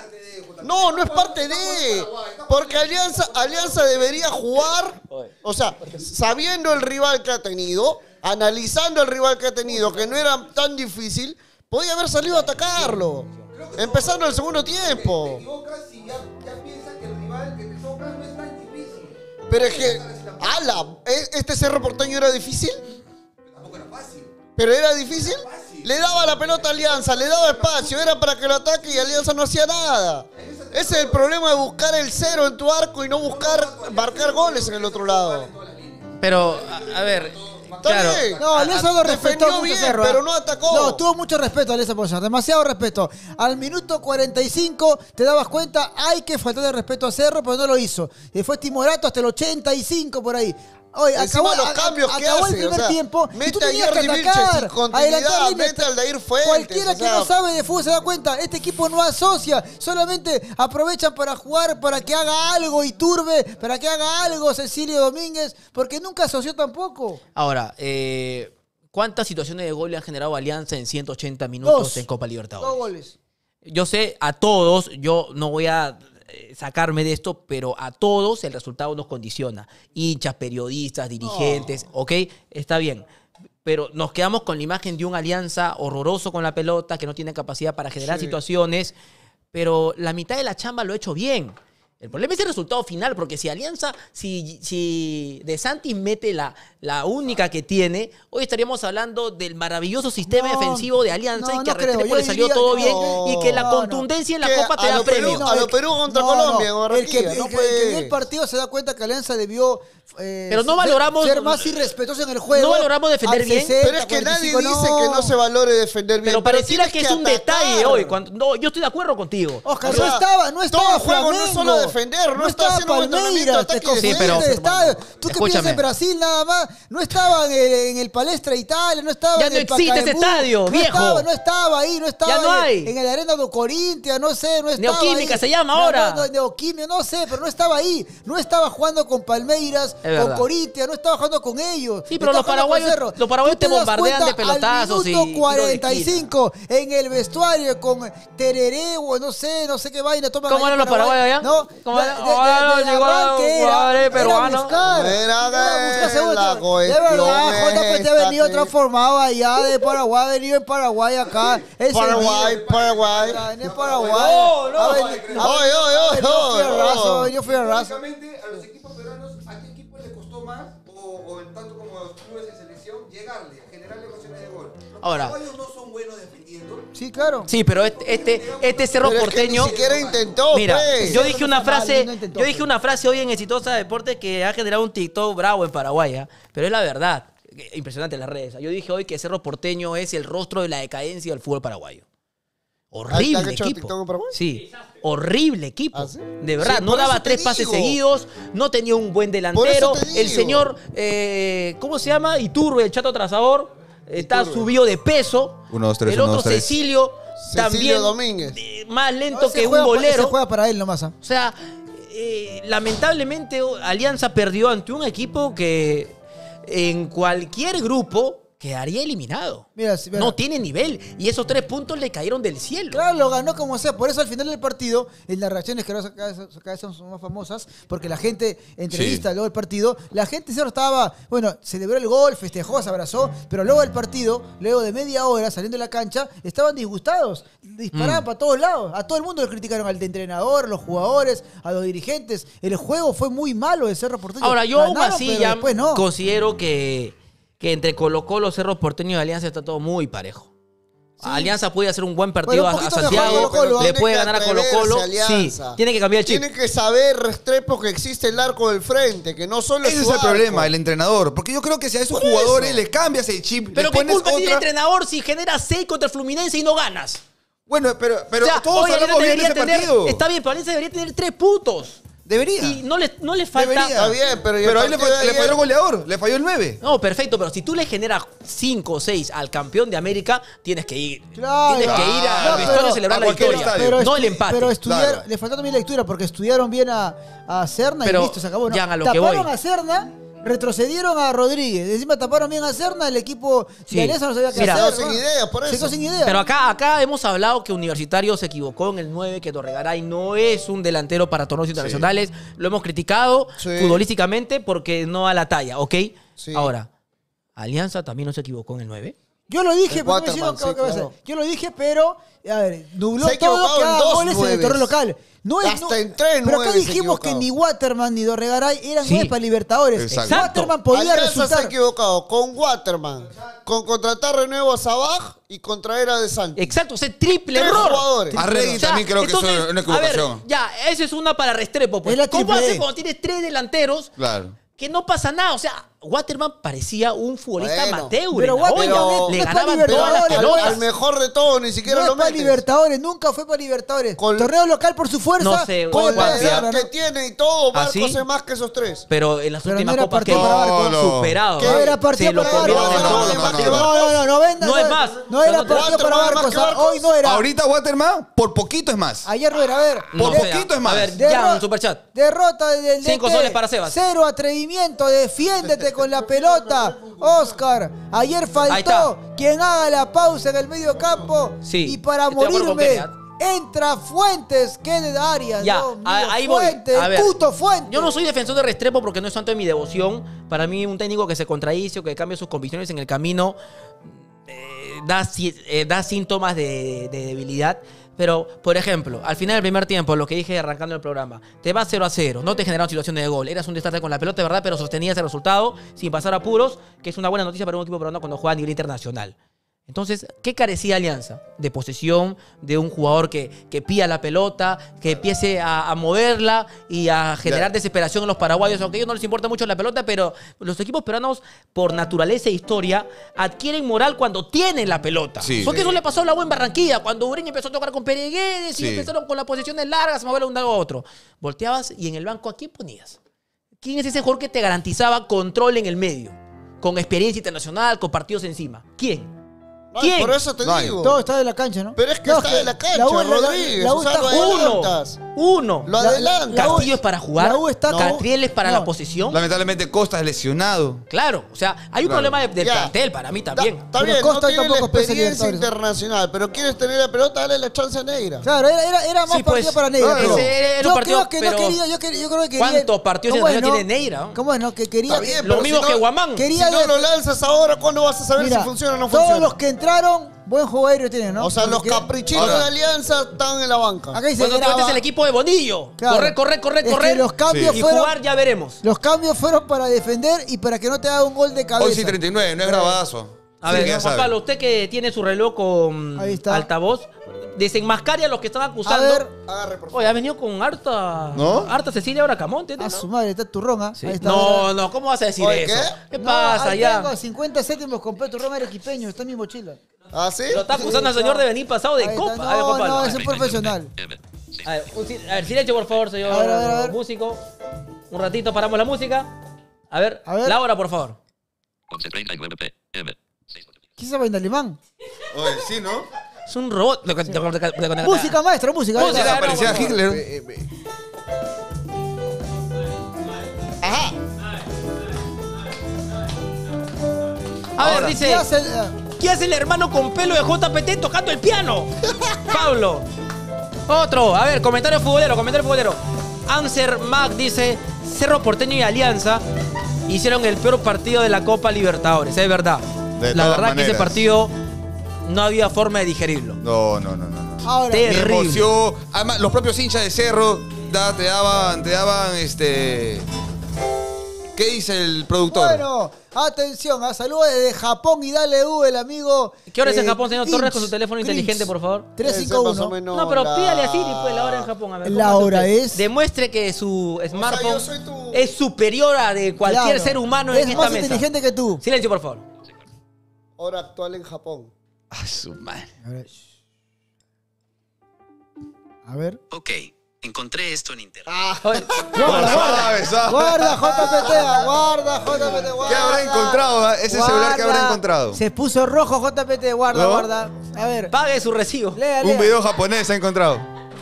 no, no es parte de. Porque Alianza debería jugar, o sea, sabiendo el rival que ha tenido, analizando el rival que ha tenido, que no era tan difícil, podía haber salido a atacarlo. Empezando el segundo tiempo. Te equivocas si ya piensas que el rival que te toca no es tan difícil. Pero es que, ala, ¿este Cerro Porteño era difícil? Tampoco era fácil. ¿Pero era difícil? Le daba la pelota a Alianza, le daba espacio, era para que lo ataque y Alianza no hacía nada. Ese es el problema de buscar el cero en tu arco y no buscar marcar goles en el otro lado. Pero, a ver, claro. Está bien. No, Alianza lo respetó Defendió mucho bien, Cerro, pero no atacó. No, tuvo mucho respeto a Alianza por Cerro, demasiado respeto. Al minuto 45 te dabas cuenta, hay que faltar de respeto a Cerro, pero no lo hizo. Y fue timorato hasta el 85 por ahí. Oye, Encima los cambios que acabó hace, el primer o sea, tiempo y mete tú a tenías que Jordi Vilches atacar, sin continuidad, adelantar líneas. mete a Aldair Fuentes, Cualquiera o que sea, no sabe de fútbol se da cuenta, este equipo no asocia, solamente aprovechan para jugar, para que haga algo Iturbe, para que haga algo Cecilio Domínguez, porque nunca asoció tampoco. Ahora, ¿cuántas situaciones de gol le han generado Alianza en 180 minutos Dos. en Copa Dos Libertadores? goles. Yo sé, a todos, yo no voy a sacarme de esto, pero a todos el resultado nos condiciona. Hinchas, periodistas, dirigentes, ¿ok? Está bien. Pero nos quedamos con la imagen de un Alianza horroroso con la pelota, que no tiene capacidad para generar situaciones, pero la mitad de la chamba lo ha hecho bien. El problema es el resultado final, porque si Alianza, si De Santis mete la única que tiene, hoy estaríamos hablando del maravilloso sistema No, defensivo de Alianza no, y que no a Restrepo creo. le Yo salió diría todo que bien no. y que la No, contundencia en la Que Copa te a da lo Perú- premio. a lo Perú contra Colombia, en El que, Barranquilla, no el que vio el pues. partido se da cuenta que Alianza debió Pero no valoramos- ser más irrespetuoso en el juego. no valoramos defender al bien. 60, Pero es que nadie 45, dice que no se valore defender bien. Pero pareciera tienes que es un atacar. detalle hoy. No, yo estoy de acuerdo contigo. Oscar, O sea, no estaba todo el juego no es Flamengo, solo defender, no está haciendo un entrenamiento de Palmeiras, te ataque y Sí, confundiste pero- de estadio. Tú que Escúchame. piensas en Brasil nada más, no estaba en el Palestra Italia, no estaba Ya en no el existe ese Pacaembu, estadio, no viejo. no estaba ahí, no estaba Ya no hay. en el Arena do Corinthians, no sé, no estaba Neoquímica ahí. se llama ahora. Neoquímica, no sé, pero no estaba ahí. No estaba jugando con Palmeiras, Es con verdad. Corinthians, no estaba jugando con ellos. Sí, pero Estaba los jugando con paraguayos- Cerro. los paraguayos Tú te das bombardean de cuenta pelotazos al y minuto tiros de 45 en el vestuario con Tereré o no sé qué vaina. toman ¿Cómo ahí eran los Paraguay. paraguayos allá? No, ¿Cómo eran? de arranque Jugadores peruanos. buscar Era la de cuestión verdad, JP te ha venido esta, transformado allá de Paraguay, ha venido en Paraguay acá. Ese Paraguay, día- Paraguay. En Paraguay. No, Ha venido- Oye, oye, oye, oye. Yo fui a raso. Básicamente, a los equipos peruanos, ¿a qué equipo le costó más, o tanto como a los clubes de selección, llegarle, generarle ocasiones de gol? Los Ahora. paraguayos no son buenos defendiendo. Sí, claro. Sí, pero este Cerro Pero es que Porteño. ni siquiera intentó, Mira, pues. yo dije una frase, no intentó, yo dije pues. una frase hoy en Exitosa Deportes que ha generado un TikTok bravo en Paraguay, ¿ah? Pero es la verdad. Impresionante en las redes. Yo dije hoy que Cerro Porteño es el rostro de la decadencia del fútbol paraguayo. Horrible ¿Te has hecho equipo. TikTok en Paraguay? Sí, horrible equipo. ¿Ah, sí? De verdad, Sí, no por daba eso te 3 pases digo. seguidos, no tenía un buen Por delantero. eso te El digo. señor, ¿cómo se llama? Iturbe, el chato trazador, está subido de peso. 1, 2, 3, el 1, otro 2, 3. Cecilio, también Domínguez. más lento No, ese que un juega- bolero. ese juega para él nomás. O sea, lamentablemente Alianza perdió ante un equipo que en cualquier grupo quedaría eliminado. Mira, No tiene nivel. Y esos 3 puntos le cayeron del cielo. Claro, lo ganó como sea. Por eso al final del partido, en las reacciones que ahora cada vez son más famosas, porque la gente entrevista luego del partido, la gente solo estaba, bueno, celebró el gol, festejó, se abrazó, pero luego del partido, luego de media hora saliendo de la cancha, estaban disgustados, disparaban para todos lados. A todo el mundo le criticaron al entrenador, a los jugadores, a los dirigentes. El juego fue muy malo de Cerro Porteño. Ahora, yo aún Ganaron, así pero ya después no. considero que entre Colo-Colo, Cerro Porteño y Alianza está todo muy parejo. Alianza puede hacer un buen partido Bueno, un a poquito Santiago, mejor Colo-Colo, le tiene puede que ganar a atreverse, Colo-Colo. Sí, Alianza. tiene que cambiar el chip. Tiene que saber, Restrepo, que existe el arco del frente, que no solo Ese es su el arco. problema, el entrenador. Porque yo creo que si a esos Por eso. jugadores les cambias el chip, Pero le ¿qué pones culpa tiene el otra... entrenador si genera 6 contra el Fluminense y no ganas? Bueno, pero O sea, todos hoy hablamos bien de ese tener, partido. está bien, pero Alianza debería tener 3 puntos. Debería. Y no le falta... Debería. Está bien, pero... Pero ahí le falló el goleador, le falló el 9. No, perfecto, pero si tú le generas 5 o 6 al campeón de América, tienes que ir. Claro. Tienes que ir No, al vestuario pero- a celebrar a la cualquier victoria. estadio. No el empate. Pero estudiaron, Claro. le faltó también lectura porque estudiaron bien a Serna Pero, y listo, se acabó. ¿no? Jan, a lo que Taparon voy. a Serna, retrocedieron a Rodríguez. Encima taparon bien a Serna, el equipo Sí. de Alianza no sabía qué Mira, hacer. Se quedó sin idea, por Se eso. quedó sin idea. Pero acá hemos hablado que Universitario se equivocó en el 9, que Torregaray no es un delantero para torneos internacionales. Lo hemos criticado Sí. futbolísticamente porque no a la talla, ¿ok? Sí. Ahora, Alianza también no se equivocó en el 9. Yo lo dije, El pero no me hicieron Waterman, sí, qué va a claro. hacer. Yo lo dije, pero a ver, nubló Se ha todo equivocado que en haga dos goles en el nueves. torneo local. No es, Hasta en tres pero acá nueves se ha dijimos que equivocado. ni Waterman ni Dorregaray eran Sí. nueve para Libertadores. Exacto. Waterman podía Alianza se ha resultar. equivocado con Waterman, con contratar renuevo a Sabaj y con traer a De Santi. Exacto, ese triple Tres error. jugadores. A Regui O sea, también creo que entonces, eso es una A ver, equivocación. ya, esa es una para Restrepo. Pues. Es la ¿Cómo triple haces E. cuando tienes 3 delanteros Claro. que no pasa nada? O sea, Waterman parecía un futbolista Bueno, amateur. pero en la Waterman olla. no le es para ganaban todas las Libertadores, pelotas. Al mejor de todos, ni siquiera No lo es para metes. Libertadores, nunca fue para Libertadores. Con- Torneo local por su fuerza. No sé, puede Con la Juan, edad padecerla, que ¿no? tiene y todo, ¿Ah, Marcos sí? es más que esos tres. Pero en las Pero no últimas era copas que partido para Barco. hemos No. superado. ¿Qué ¿eh? era partido Se lo para comieron Barco? en todos los No, partidos. No venda. No es más. No era No te- partido para Waterman es más Barcos. que Barcos. Hoy no era. Ahorita Waterman, por poquito es más. Ayer no era. A ver. No Por sé, poquito es más. A ver, Derro- ya, un superchat. Derrota del 5 DT. soles para Sebas. Cero atrevimiento. Defiéndete con la pelota. Oscar. Ayer Ahí está. faltó quien haga la pausa en el medio campo. Sí, Y para estoy de acuerdo con morirme. Kenia. Entra Fuentes, Kenneth Arias. Ya, Dios mío, ahí voy. Fuentes, A ver, puto Fuentes. Yo no soy defensor de Restrepo porque no es santo de mi devoción. Para mí, un técnico que se contradice o que cambia sus convicciones en el camino da síntomas de debilidad. Pero, por ejemplo, al final del primer tiempo, lo que dije arrancando el programa, te vas 0-0, no te generaron situaciones de gol, eras un desastre con la pelota, de verdad, pero sostenías el resultado sin pasar apuros, que es una buena noticia para un equipo peruano cuando juega a nivel internacional. Entonces, ¿qué carecía Alianza? De posesión, de un jugador que pilla la pelota, que empiece a moverla y a generar desesperación en los paraguayos, aunque a ellos no les importa mucho la pelota, pero los equipos peruanos, por naturaleza e historia, adquieren moral cuando tienen la pelota. Sí. Porque eso le pasó a la U en Barranquilla, cuando Ureña empezó a tocar con Pereguedes y Sí. empezaron con las posiciones largas, a mover de un lado a otro. Volteabas y en el banco, ¿a quién ponías? ¿Quién es ese jugador que te garantizaba control en el medio? Con experiencia internacional, con partidos encima. ¿Quién? No, ¿Quién? por eso te No hay. digo. Todo está de la cancha, ¿no? Pero es que No, está de la cancha, la U- Rodríguez. la U o sea, está lo jugando. adelantas. Uno. Lo adelantas. Castillo es para jugar. La U está como- Catriel es para No. la posesión. Lamentablemente Costa es lesionado. Claro. O sea, hay un Claro. problema del Ya. plantel para mí también. Está Pero bien, Costa no tiene la tampoco pesa experiencia Libertadores. internacional, pero quieres tener la pelota, dale la chance negra. Claro, era más Sí, pues, partido para Neira. claro. pero Ese era yo un partido, creo que no pero quería, yo creo que quería. ¿cuántos partidos ¿Cómo internacionales es, tiene Neira, no? ¿Cómo es, no? Que quería. Está bien, Lo pero mismo si que no- Guamán. Quería Si no de- lo lanzas ahora, ¿cuándo vas a saber Mira, si funciona o no todos funciona? los que entraron, buen juego aéreo tienen, ¿no? O sea, los Porque- caprichitos Ahora- de Alianza están en la banca. Acá dice Cuando te graba- metes el equipo de Bonillo. Claro. Correr, Es que los cambios Y fueron. jugar ya veremos. Los cambios fueron para defender y para que no te haga un gol de cabeza. 11:39, no es grabadazo. A Sí, ver, ya Juan sabe. Pablo, usted que tiene su reloj con Ahí está. altavoz, desenmascare a los que están acusando. A ver. Agarre, por favor. Oye, ha venido con harta... ¿No? Harta Cecilia Bracamonte, ¿no? A su madre, está turrón, ¿ah? Sí. Ahí está, No, mira. no, ¿cómo vas a decir Oye, eso? ¿qué? ¿Qué No, pasa ahí ya? tengo 50 céntimos, compré turrón arequipeño, está en mi mochila. ¿Ah, sí? Lo está acusando al señor de venir pasado de Ahí está. copa. A ver, No, Juan Pablo. no, es un profesional. A ver, silencio, por favor, señor A ver. músico. Un ratito paramos la música. A ver, A ver. la hora, por favor. 11:39 p.m. ¿Qué se vaina alemán? Oye, sí, ¿no? Es un robot. Música, maestro, música. Música. Ahí está. Parecía por favor. Hitler. Ajá. A ver, Ahora, dice, ¿Qué hace el- ¿qué hace el hermano con pelo de JPT tocando el piano? Pablo. Otro, a ver, comentario futbolero. Anser Mac dice, Cerro Porteño y Alianza hicieron el peor partido de la Copa Libertadores. Es verdad. De La todas verdad que ese maneras. partido no había forma de digerirlo. No. Ahora, Te- Me Terrible. emoció. Además, los propios hinchas de Cerro te daban, ¿qué dice el productor? bueno, atención, saludos desde Japón y dale el amigo. ¿Qué hora es en Japón, señor Torres, Grinch, con su teléfono Grinch. inteligente, por favor? Ese más o 351. menos No, pero la- pídale a Siri, pues, la hora en Japón. A ver, ¿cómo La hace hora usted? es- Demuestre que su smartphone yo soy tu- es superior a de cualquier Claro. ser humano es en esta más mesa. inteligente que tú. Silencio, por favor. Hora actual en Japón. A su madre. A ver. Ok, encontré esto en internet. Oye, Suave, suave. Guarda, JPT, guarda, JPT, guarda. ¿Qué habrá encontrado? Ese celular que habrá encontrado. Se puso rojo, JPT, guarda, ¿No? guarda. A ver, pague su recibo. lea. Un video japonés ha encontrado.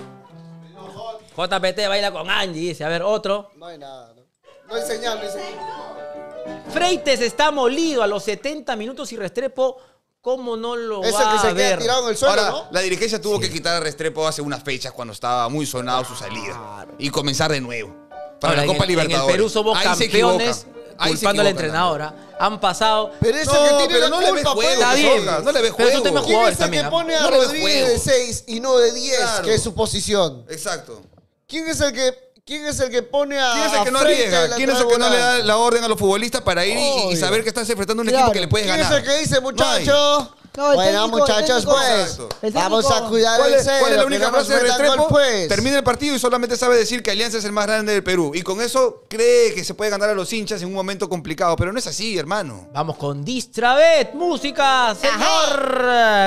JPT baila con Angie, dice. A ver, otro. No hay nada. No hay señal, no hay señal. Freites está molido a los 70 minutos y Restrepo, ¿cómo no lo Ese va que se a queda ver? tirado en el suelo, Ahora, ¿no? la dirigencia tuvo que quitar a Restrepo hace unas fechas cuando estaba muy sonado su salida. Y comenzar de nuevo. Para Ahora, la Copa en Libertadores. el Perú somos Ahí se campeones equivocan. Ahí se culpando a la equivocan. entrenadora. Han pasado... Pero ese No, que tiene pero la no le ves culpa, juego, pues. Está que bien. Soja, no le ves Pero es un juego. tema ¿Quién jugadores es el también, que ¿ah? pone a No le ves Rodríguez juego. de 6 y no de 10, Claro. que es su posición? Exacto. ¿Quién es el que pone a ¿Quién es el que no Freite arriesga? la ¿Quién es el que no le da volante? la orden a los futbolistas para ir y Obvio. saber que estás enfrentando a un Claro. equipo que le puedes ¿Quién ganar? es el que dice, No hay. muchachos? No, el Bueno, técnico- muchachos, el técnico- pues. Exacto. el Vamos a técnico- cuidar ¿Cuál el es, cero. cuál es la que única no nos frase de metan Restrepo? gol, pues. Termina el partido y solamente sabe decir que Alianza es el más grande del Perú. Y con eso cree que se puede ganar a los hinchas en un momento complicado. Pero no es así, hermano. Vamos con Distravet, música, señor.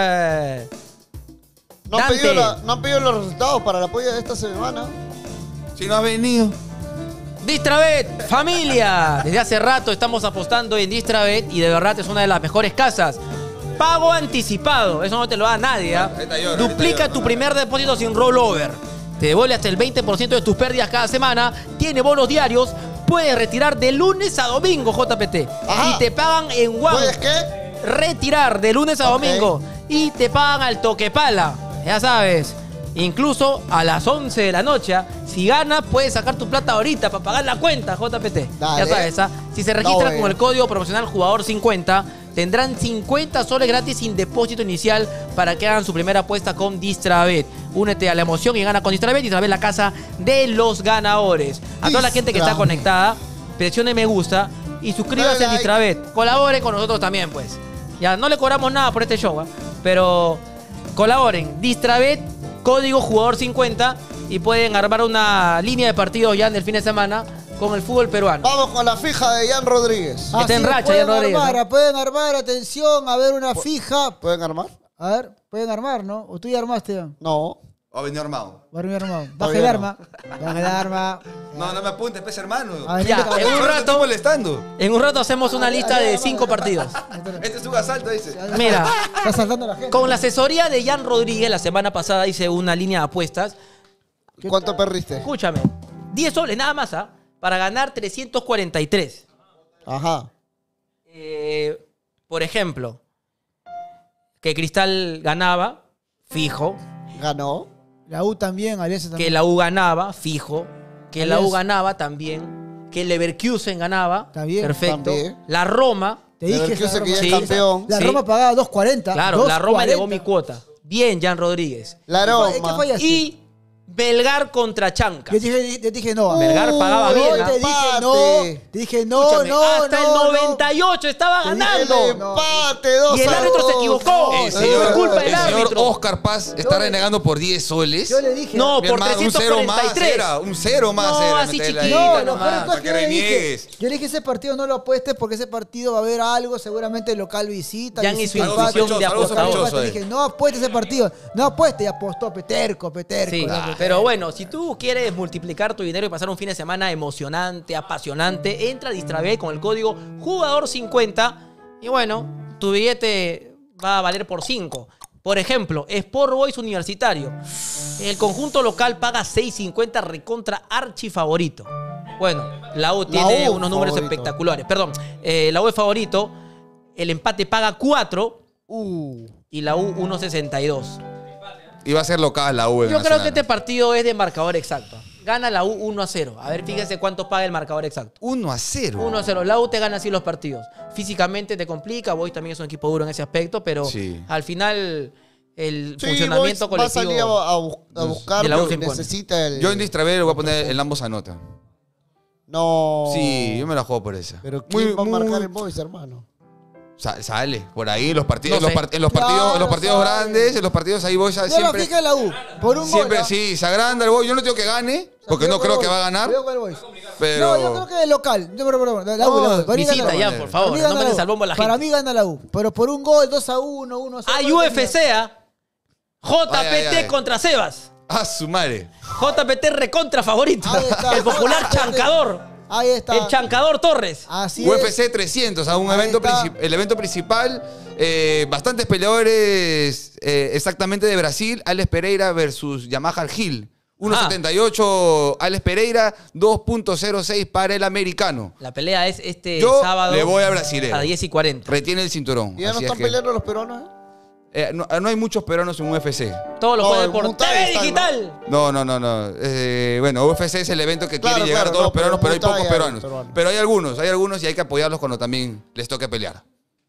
No han, Dante. no han pedido los resultados para la polla de esta semana. Si no has venido. Distravet, familia. Desde hace rato estamos apostando en Distravet y de verdad es una de las mejores casas. Pago anticipado, eso no te lo da nadie. ¿Ah? Ahorita llora, Duplica ahorita tu llora. primer depósito sin rollover. Te devuelve hasta el 20% de tus pérdidas cada semana. Tiene bonos diarios. Puedes retirar de lunes a domingo, JPT. Ajá. Y te pagan en One. ¿Puedes qué? Retirar de lunes a Ok. domingo. Y te pagan al toquepala. Ya sabes. Incluso a las 11 de la noche. ¿Ah? Si ganas, puedes sacar tu plata ahorita para pagar la cuenta, JPT. Dale. Ya sabes. ¿Ah? Si se registra bueno. con el código promocional jugador 50, tendrán 50 soles gratis sin depósito inicial para que hagan su primera apuesta con Distravet. Únete a la emoción y gana con Distravet. Distravet, la casa de los ganadores. A toda la gente que está Distravet. conectada, presione me gusta y suscríbase Dale a like. Distravet. Colabore con nosotros también, pues. Ya, no le cobramos nada por este show, ¿ah? Pero colaboren. Distravet, código jugador 50 y pueden armar una línea de partidos ya en el fin de semana con el fútbol peruano. Vamos con la fija de Jan Rodríguez. Está en Así racha, pueden Jan Rodríguez, armar, ¿no? pueden armar, atención, a ver una fija. ¿Pueden armar? A ver, pueden armar, ¿no? ¿O tú ya armaste ya? No. Va a venir armado. Va a armar armado. Baja Todavía el no. arma. Baja el arma. No, no me apuntes, pues, hermano. A ver, Ya, vente, en un Ahora te rato- estoy molestando. En un rato hacemos una lista de 5 partidos. Este es un asalto, dice. Mira, Está saltando la gente. con la asesoría de Jan Rodríguez, la semana pasada hice una línea de apuestas. ¿Cuánto perdiste? Escúchame, 10 soles nada más, ¿ah? Para ganar 343. Ajá. Por ejemplo, que Cristal ganaba, fijo. Ganó. La U también, Alianza Que también. la U ganaba, fijo. Que la U Alianza. ganaba también. Que el Leverkusen ganaba. Está bien. Perfecto. También. La Roma. Te dije Leverkusen que ya es Sí. campeón. La Sí. Roma pagaba 2.40. Claro, la Roma 2.40. elevó mi cuota. Bien, Jan Rodríguez. La ¿Qué Roma. fallaste? Y Belgar contra Chanca. Yo dije no. Melgar pagaba bien, ¿ah? Te dije no. Te dije no, Escúchame, no, hasta el 98 estaba Te dije ganando. El empate, 2-2. Y el árbitro se equivocó. El Fue señor, culpa del el señor árbitro. Oscar Paz está renegando por 10 soles. Yo le dije. No, Mi por hermano, un cero más 343. era. Un cero más No, era. así meterle ahí. chiquita No, lo nomás. peor Para es que que reniegues. yo le dije ese partido no lo apuestes porque ese partido va a haber algo, seguramente el local visita. Ya en visita su empate, intuición de local apostador. empate. Le dije, no apuestes ese partido. No apuestes. Y apostó Peterco. Sí, pero bueno, si tú quieres multiplicar tu dinero y pasar un fin de semana emocionante, apasionante, entra a Distravé con el código jugador50 y bueno, tu billete va a valer por 5. Por ejemplo, Sport Boys Universitario. El conjunto local paga 6.50 recontra archi favorito. Bueno, la U tiene unos números favorito. espectaculares. Perdón, la U es favorito. El empate paga 4 y la U 1.62. Y va a ser local la U. en Yo creo Nacional. que este partido es de marcador exacto. Gana la U 1-0. A ver, fíjense cuánto paga el marcador exacto. 1-0. 1-0. La U te gana así los partidos. Físicamente te complica. Boys también es un equipo duro en ese aspecto, pero Sí. al final el Sí, funcionamiento Boys va a salir colectivo. a buscar, de la U pero se impone. necesita el... Yo en Distravé le voy a poner el ambos anota. No. Sí, yo me la juego por esa. Pero ¿quién va a marcar el Boys, hermano? Sale por ahí los partidos, No sé. en los partidos Claro, grandes, en los partidos ahí voy Yo lo siempre. fijé en la U. Por un Siempre gol. sí, se agranda el Boys. Yo no digo que gane, porque no creo que va a ganar. Cuidado con el Boys. Pero No, yo creo que es local. La U, la U. Para mí Visita gana la U. ya, por Para favor. mí No gana la metes U. al bombo a la Para gente. mí gana la U. Pero por un gol, 2-1, 1-0. Hay UFC, ¿ah? JPT Ay. contra Sebas. a su madre. JPT recontra favorito. Ahí está. El popular chancador. Ahí está. El chancador Torres. Así UFC 300, a un Ahí evento está. el evento principal. Bastantes peleadores exactamente de Brasil. Alex Pereira versus Yamaha Gil. 1.78 Alex Pereira, 2.06 para el americano. La pelea es este Yo sábado le voy a brasilero. a 10:40. Retiene el cinturón. ¿Y ya no Así es están que- peleando los peruanos? no hay muchos peruanos en UFC. Todo lo No, puede el por Muay Thai TV está, Digital. No. Bueno, UFC es el evento que Claro, quiere llegar claro, a todos no, los peruanos, pero hay pero pocos hay peruanos. peruanos. Pero hay algunos y hay que apoyarlos cuando también les toque pelear.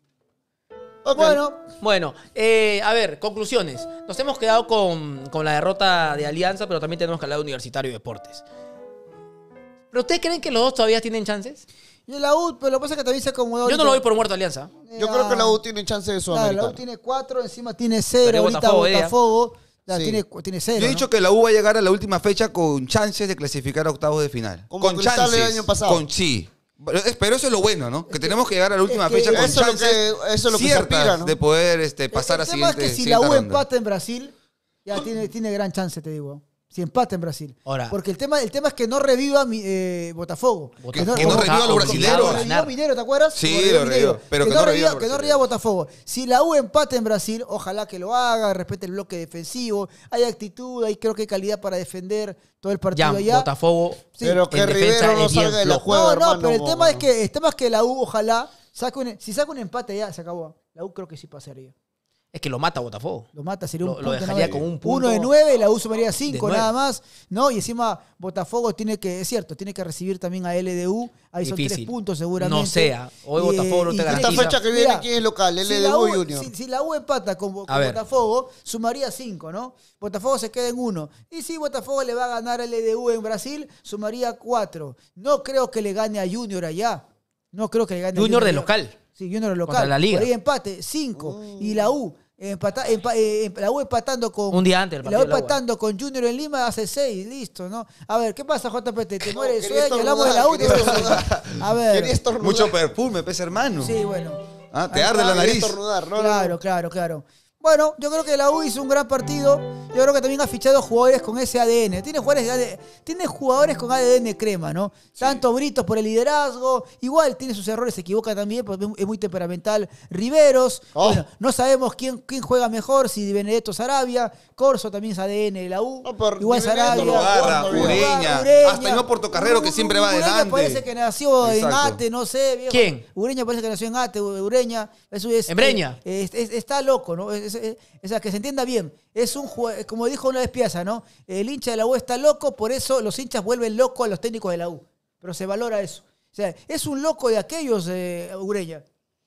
Ok. Bueno, A ver, conclusiones. Nos hemos quedado con la derrota de Alianza, pero también tenemos que hablar de Universitario de Deportes. ¿Pero ustedes creen que los dos todavía tienen chances? y la U, pero lo que pasa es que también se acomodó. Yo no lo doy por muerto a Alianza. Yo creo que la U tiene chance de Claro, la Sudamericana. U tiene 4, encima tiene Pero 0. Ahorita Botafogo, ella. Botafogo ya Sí. tiene 0. Yo he dicho que la U va a llegar a la última fecha con chances de clasificar a octavos de final. Como con Cristal chances. el año pasado. Sí. Pero eso es lo bueno, ¿no? Que tenemos que llegar a la última es que fecha con eso es lo chances que- eso es lo que se ciertas aspira, ¿no? de poder pasar a El tema es siguiente que si la U ronda. empata en Brasil, ya tiene gran chance, te digo. Si empata en Brasil. Ahora. Porque el tema es que no reviva Botafogo. Que no reviva a los brasileros. Como revivió Mineiro, ¿te acuerdas? Sí, Como lo revivió, pero que no reviva a los que no reviva Botafogo. Si la U empata en Brasil, ojalá que lo haga, respete el bloque defensivo, hay actitud, hay creo que hay calidad para defender todo el partido Ya, allá. Botafogo. Sí. Pero que en defensa Rivero no es bien salga de la flojo. juega, No, hermano. pero el tema es que la U ojalá si saca un empate ya se acabó. La U creo que sí pasaría. Es que lo mata Botafogo. Lo mata, sería un Lo punto. dejaría ¿no? con un punto 1 de 9, la U sumaría 5 de 9. nada más, ¿no? Y encima Botafogo tiene que recibir también a LDU. Ahí son 3 Difícil. puntos seguramente. No sea. Hoy Y, Botafogo no te y tiene Esta garantiza. fecha que viene, Mira, ¿quién es local? si LDU la U- Junior. Si la U empata con A ver. Botafogo, sumaría 5, ¿no? Botafogo se queda en 1. Y si Botafogo le va a ganar al LDU en Brasil, sumaría 4. No creo que le gane a Junior allá. No creo que le gane a Junior de allá. local. Sí, Junior de local. Contra la Liga. Por ahí empate, 5. Y la U, la U empatando con... Un día antes del La partido U del agua. empatando con Junior en Lima hace 6, listo, ¿no? A ver, ¿qué pasa, JPT? ¿Te muere el quería sueño? Hablamos de la U. quería estornudar. A ver. Quería estornudar. Mucho perfume, pez hermano. Sí, bueno. Te arde la Quería nariz. estornudar, ¿no? Claro. Bueno, yo creo que la U hizo un gran partido. Yo creo que también ha fichado jugadores con ese ADN. Tiene jugadores con ADN crema, ¿no? Tanto Britos por el liderazgo. Igual tiene sus errores, se equivoca también, porque es muy temperamental. Riveros. Oh. Bueno, no sabemos quién juega mejor, si Benedetto Sarabia. Corso también es ADN de la U. No, pero Igual Di Benedetto Sarabia. no Ugarra, Ugarra, Ureña. Hasta no Portocarrero, que siempre va Ureña adelante. parece que nació en Exacto. Ate, no sé. Viejo. ¿Quién? Ureña parece que nació en Ate, Ureña. Eso es, ¿En Breña? está loco, ¿no? O sea, que se entienda bien. Es un como dijo una vez Piazza, ¿no? El hincha de la U está loco, por eso los hinchas vuelven locos a los técnicos de la U. Pero se valora eso. O sea, es un loco de aquellos, Ureña.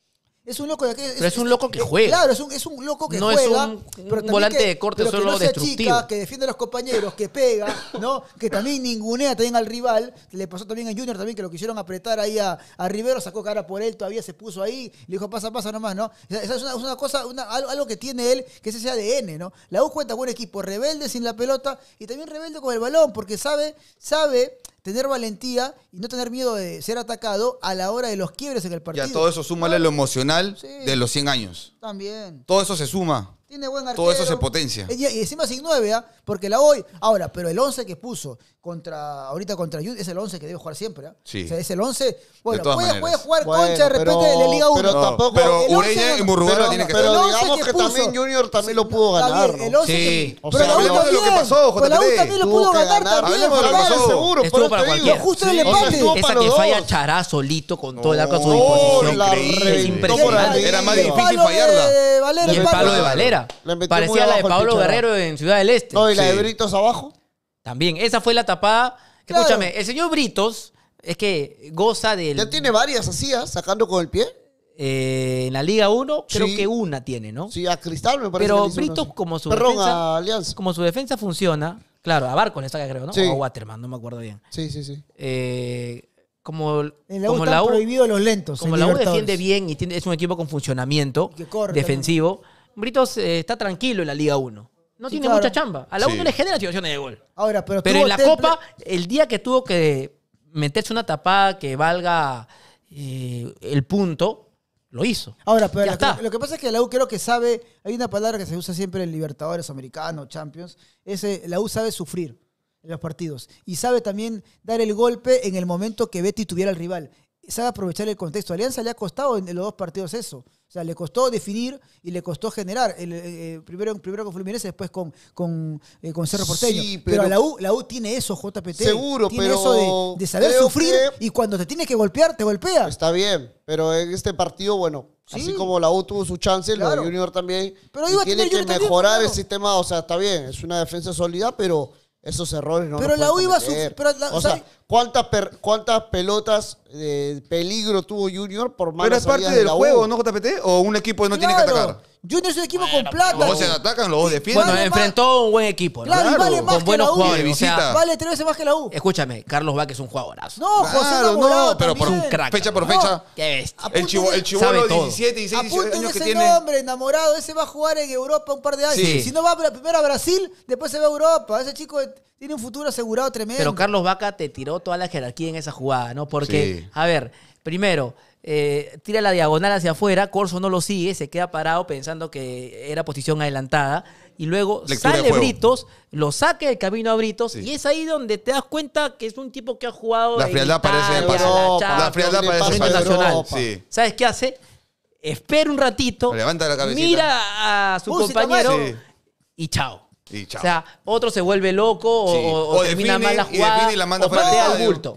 Es un loco de aquel, Pero es un loco que juega. Claro, es un loco que No juega. es un pero también volante de corte pero que solo no se destructivo. achica, que defiende a los compañeros, que pega, ¿no? Que también ningunea también al rival. Le pasó también a Junior también, que lo quisieron apretar ahí a Rivero, sacó cara por él, todavía se puso ahí, le dijo pasa nomás, ¿no? Esa es una cosa, algo que tiene él, que es ese ADN, ¿no? La U cuenta con un equipo rebelde sin la pelota y también rebelde con el balón, porque sabe tener valentía y no tener miedo de ser atacado a la hora de los quiebres en el partido. Ya todo eso súmale lo emocional Sí. de los 100 años. También. Todo eso se suma. Tiene buen arquero. Todo eso se potencia. Y encima sin 9, ¿ah? Porque la hoy. Ahora, pero el 11 que puso ahorita contra Junior es el 11 que debe jugar siempre, ¿ah? Sí. O sea, es el 11. Bueno, todas puede maneras. jugar Bueno, Concha de repente pero- de Liga 1. pero tampoco- Pero el 11 Ureña y no- Murrugarra tienen que pero el estar. 11 digamos que puso- también Junior también lo pudo Está ganar, bien, ¿no? el 11 Sí. que- O pero sea, la U hablemos de lo que también. pasó, Pero la U JPT. también lo Tuvo pudo que ganar ganar. también. Hablemos de lo que Fernando. pasó. seguro, Estuvo por para eso te digo. cualquiera. Justo en el Sí. empate. O sea, estuvo Esa para que los falla dos. Chará solito con todo el arco a su Oh, disposición. la Increíble. Es reventó impresionante. por ahí. Era más El difícil palo de fallarla. Valera, Y el palo de Valera. Le metió Parecía muy la de abajo el Pablo Pichara. Guerrero en Ciudad del Este. No, y la de Sí. Britos abajo. También. Esa fue la tapada. Claro. Escúchame, el señor Britos es que goza del... Ya tiene varias así, ¿ah? Sacando con el pie. en la Liga 1, creo Sí. que una tiene, ¿no? Sí, a Cristal me parece. Pero que le hizo Britos, una. como su Perdón, defensa... a Alianza. Como su defensa funciona... Claro, a Barco le saca, creo, ¿no? Sí. O a Waterman, no me acuerdo bien. Sí, sí, sí. Como En la U como están la U, prohibidos los lentos. como en la U Libertadores. defiende bien y es un equipo con funcionamiento Y que corre defensivo, Britos está tranquilo en la Liga 1. No Sí, tiene claro. mucha chamba. A la U Sí. no le genera situaciones de gol. Ahora, pero Pero tuvo en la temple- Copa, el día que tuvo que meterse una tapada que valga el punto, lo hizo. Ahora, pero Ya está. lo que pasa es que la U creo que sabe, hay una palabra que se usa siempre en Libertadores, Americanos, Champions, la U sabe sufrir en los partidos y sabe también dar el golpe en el momento que ve titubear al rival. Sabe aprovechar el contexto. Alianza le ha costado en los dos partidos eso. O sea, le costó definir y le costó generar. Primero con Fluminense, después con Cerro Porteño. Sí, pero pero- la U tiene eso, JPT. Seguro, tiene pero eso de saber creo sufrir que- y cuando te tienes que golpear, te golpea. Está bien, pero en este partido, bueno, Sí. así como la U tuvo su chance, Claro. la Junior también. Pero y iba a tiene tener que Junior también, mejorar claro. el sistema, o sea, está bien, es una defensa sólida, pero esos errores no Pero los la pueden U iba a cometer. sufrir, pero o sea, ¿cuántas pelotas de peligro tuvo Junior por Pero malas es parte salidas de del la U? juego, ¿no, JPT? ¿O un equipo no tiene que Claro. atacar? Junior es un equipo con plata. Los dos se atacan, los dos defienden. Bueno, Vale enfrentó un buen equipo, ¿no? Claro, y vale más con que buenos la U. jugadores. De O sea, visita. Vale 3 veces más que la U. escúchame, Carlos Vaca es un jugadorazo. No, José Claro, Enamorado no, pero por también. un crack. fecha por No. fecha. Qué bestia. El Sabe chivolo todo. 17, 16, 17 Apunten años que ese tiene. nombre, Enamorado. Ese va a jugar en Europa un par de años. Sí. Si no va primero a Brasil, después se va a Europa. Ese chico tiene un futuro asegurado tremendo. Pero Carlos Vaca te tiró toda la jerarquía en esa jugada, ¿no? Porque, Sí. a ver, primero, tira la diagonal hacia afuera, Corso no lo sigue, se queda parado pensando que era posición adelantada, y luego Lectura de sale juego. Britos, lo saca del camino a Britos, Sí. y es ahí donde te das cuenta que es un tipo que ha jugado La en frialdad parece Italia, de paso. la La Champions, frialdad le parece pasa de a internacional. Europa. Sí. ¿Sabes qué hace? Espera un ratito, Levanta la cabecita. mira a su Música, compañero sí. y chao. Y chao. O sea, otro se vuelve loco Sí. o termina define mal la y jugada define y la manda o fuera del patea al estadio. bulto.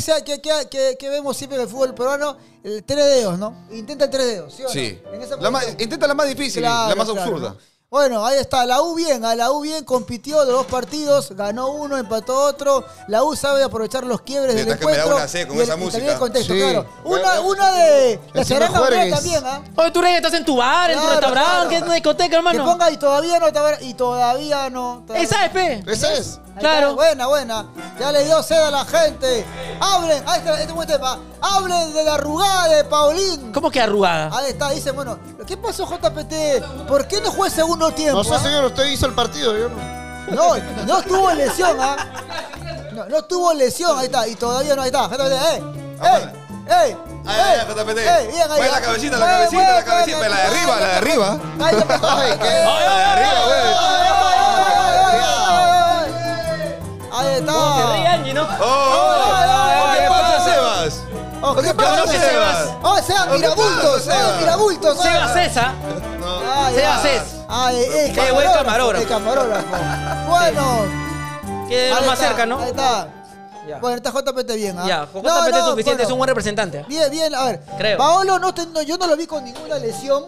¿Qué vemos siempre en el fútbol peruano? El 3 dedos, ¿no? Intenta el 3 dedos, ¿sí o no? Sí. En esa La más- posición. intenta la más difícil, la Claro, más claro, absurda. ¿no? Bueno, ahí está, la U bien, compitió de 2 partidos, ganó uno, empató otro. La U sabe aprovechar los quiebres Sí, del está que me da encuentro. una sed con y esa y también música. el contexto, Sí. claro. Una de la Encima Serena Obrera juegues. también, ¿ah? Oye, tú estás en tu bar, en tu Claro, restaurante, claro. que es una discoteca, Que hermano. ponga y todavía no. Esa es, pe. Ese es. Ahí Claro. está, buena. Ya le dio sed a la gente. Hablen, este es un buen tema. Hablen de la arrugada de Paulín. ¿Cómo que arrugada? Ahí está, dice, bueno, ¿qué pasó, JPT? ¿Por qué no juega segundo tiempo? No sé, ah? señor, usted hizo el partido, yo no. No tuvo lesión, ¿ah? No tuvo lesión, ahí está, y todavía no, ahí está. JPT, ¡ey! Ay, JPT. Bien ahí. Mueve la cabecita, la de arriba, la de arriba. Ahí está. Ay, qué- La de arriba, Ahí ¿Cómo que ríe está. Angie, no? ¿Qué pasa, Sebas? Oh, ¿qué pasa, pasa, Sebas? Oh, sea Mirabultos, Sebas? Mirabultos. Sebas César. Sebas Cés. Qué buen camarógrafo. El camarógrafo. Bueno. Que es lo ahí más está, cerca, ¿no? Ahí está. Ya. Bueno, está JPT bien, ¿ah? Ya, con JPT es suficiente, bueno. es un buen representante. Bien, a ver. Creo. Paolo, yo no lo vi con ninguna lesión.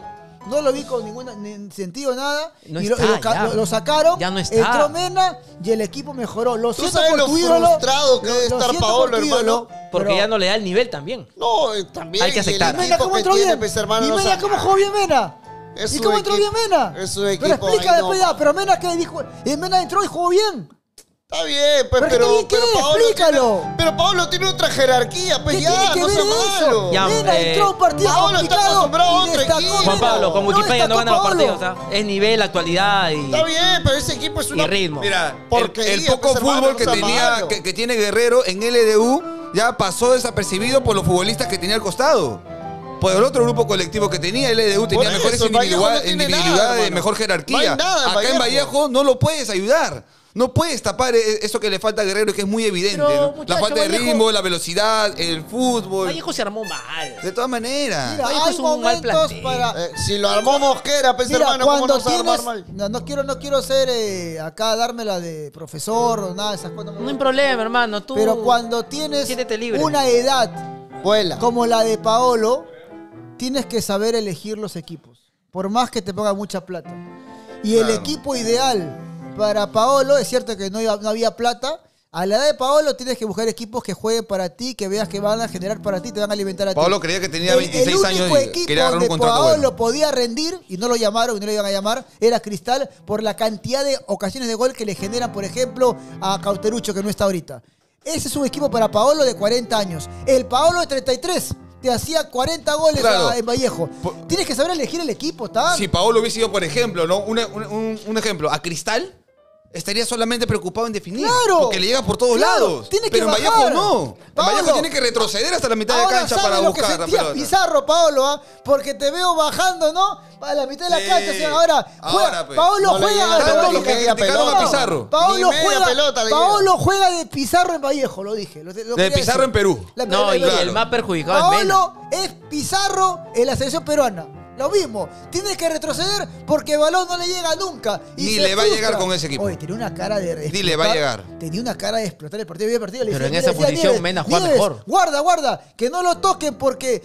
No lo vi con ningún sentido, nada. No y está, ya. lo sacaron. Ya no está. Entró Mena y el equipo mejoró. Lo ¿Tú siento sabes por lo tu ídolo. frustrado que debe lo estar siento Paolo, por tu ídolo, hermano? Porque pero- ya no le da el nivel también. No, también. Hay que aceptar. Y el Mena, equipo ¿cómo que entró tiene, bien? pues, hermano, ¿Y no Mena sabe. cómo jugó bien Mena? Es ¿Y un cómo entró bien equipo- Mena? es un Pero equipo explica ahí después nomás. ya. Pero Mena, ¿qué dijo? Mena entró y jugó bien. Está bien, pues, ¿Pero está bien qué? Paolo Explícalo. pero Paolo tiene otra jerarquía, pues ¿Qué ya, tiene que no ver sea eso? malo. Ya, Mena entró a un partido Paolo está complicado acostumbrado a y otro destacó equipo. Juan Mena. Pablo, con No Wikipedia no destacó gana los Paolo. partidos. Es nivel, actualidad y, Está bien, pero ese equipo es una y ritmo. Mira, porquería, el poco pues, hermano, fútbol no que, sea tenía, malo. que tiene Guerrero en LDU ya pasó desapercibido por los futbolistas que tenía al costado. Por el otro grupo colectivo que tenía, LDU tenía Por mejores eso, Vallejo no tiene individualidades nada, de hermano. mejor No hay jerarquía. nada en Acá en Vallejo. Vallejo no lo puedes ayudar. No puedes tapar eso que le falta a Guerrero, que es muy evidente. Pero, ¿no? La muchacho, falta de Vallejo- ritmo, la velocidad, el fútbol. Vallejo se armó mal. De todas maneras. Mira, Vallejo hay es un mal momentos plantel. para... Si lo armó Mosquera, pues Mira, hermano, ¿cómo cuando no se va a armar tienes... mal? No quiero ser acá dármela de profesor o nada de esas cosas. No hay problema, hermano. Tú Pero cuando tienes siéntete libre. una edad Vuela. como la de Paolo, tienes que saber elegir los equipos. Por más que te ponga mucha plata. Y el Claro. equipo ideal para Paolo, es cierto que no había plata. A la edad de Paolo tienes que buscar equipos que jueguen para ti, que veas que van a generar para ti, te van a alimentar a ti. Paolo creía que tenía 26 el años único y equipo quería agarrar un donde contrato Paolo bueno. podía rendir y no lo llamaron y no lo iban a llamar era Cristal por la cantidad de ocasiones de gol que le generan, por ejemplo, a Cauterucho, que no está ahorita. Ese es un equipo para Paolo de 40 años. El Paolo de 33 te hacía 40 goles Claro. en Vallejo. Tienes que saber elegir el equipo, ¿está? Si Paolo hubiese ido, por ejemplo, ¿no? Un ejemplo, a Cristal, estaría solamente preocupado en definir. Claro. Porque le llega por todos Claro, lados. tiene que Pero en Vallejo bajar. no. En Paolo. Vallejo tiene que retroceder hasta la mitad de Ahora cancha sabe para lo que buscar la sentía pelota. Pizarro, Paolo, ¿ah? Porque te veo bajando, ¿no? A la mitad de la Sí. cancha. O sea, ahora, Ahora, pues. Paolo No le juega... llega Tanto Paolo, los que media criticaron pelota. a Pizarro. Paolo Ni media juega, pelota le Paolo juega de Pizarro en Vallejo, lo dije. Lo De quería Pizarro decir. en Perú. No, y Claro. el más perjudicado es Mena. Paolo es Pizarro en la selección peruana. Lo mismo. Tiene que retroceder porque el balón no le llega nunca. Y Ni se le va a frustra. llegar con ese equipo. Oye, tenía una cara de Ni le va a llegar. Tenía una cara de explotar el partido. Le Pero decía- en le esa decía a posición Nieves, Mena juega Nieves, mejor. Guarda, que no lo toquen porque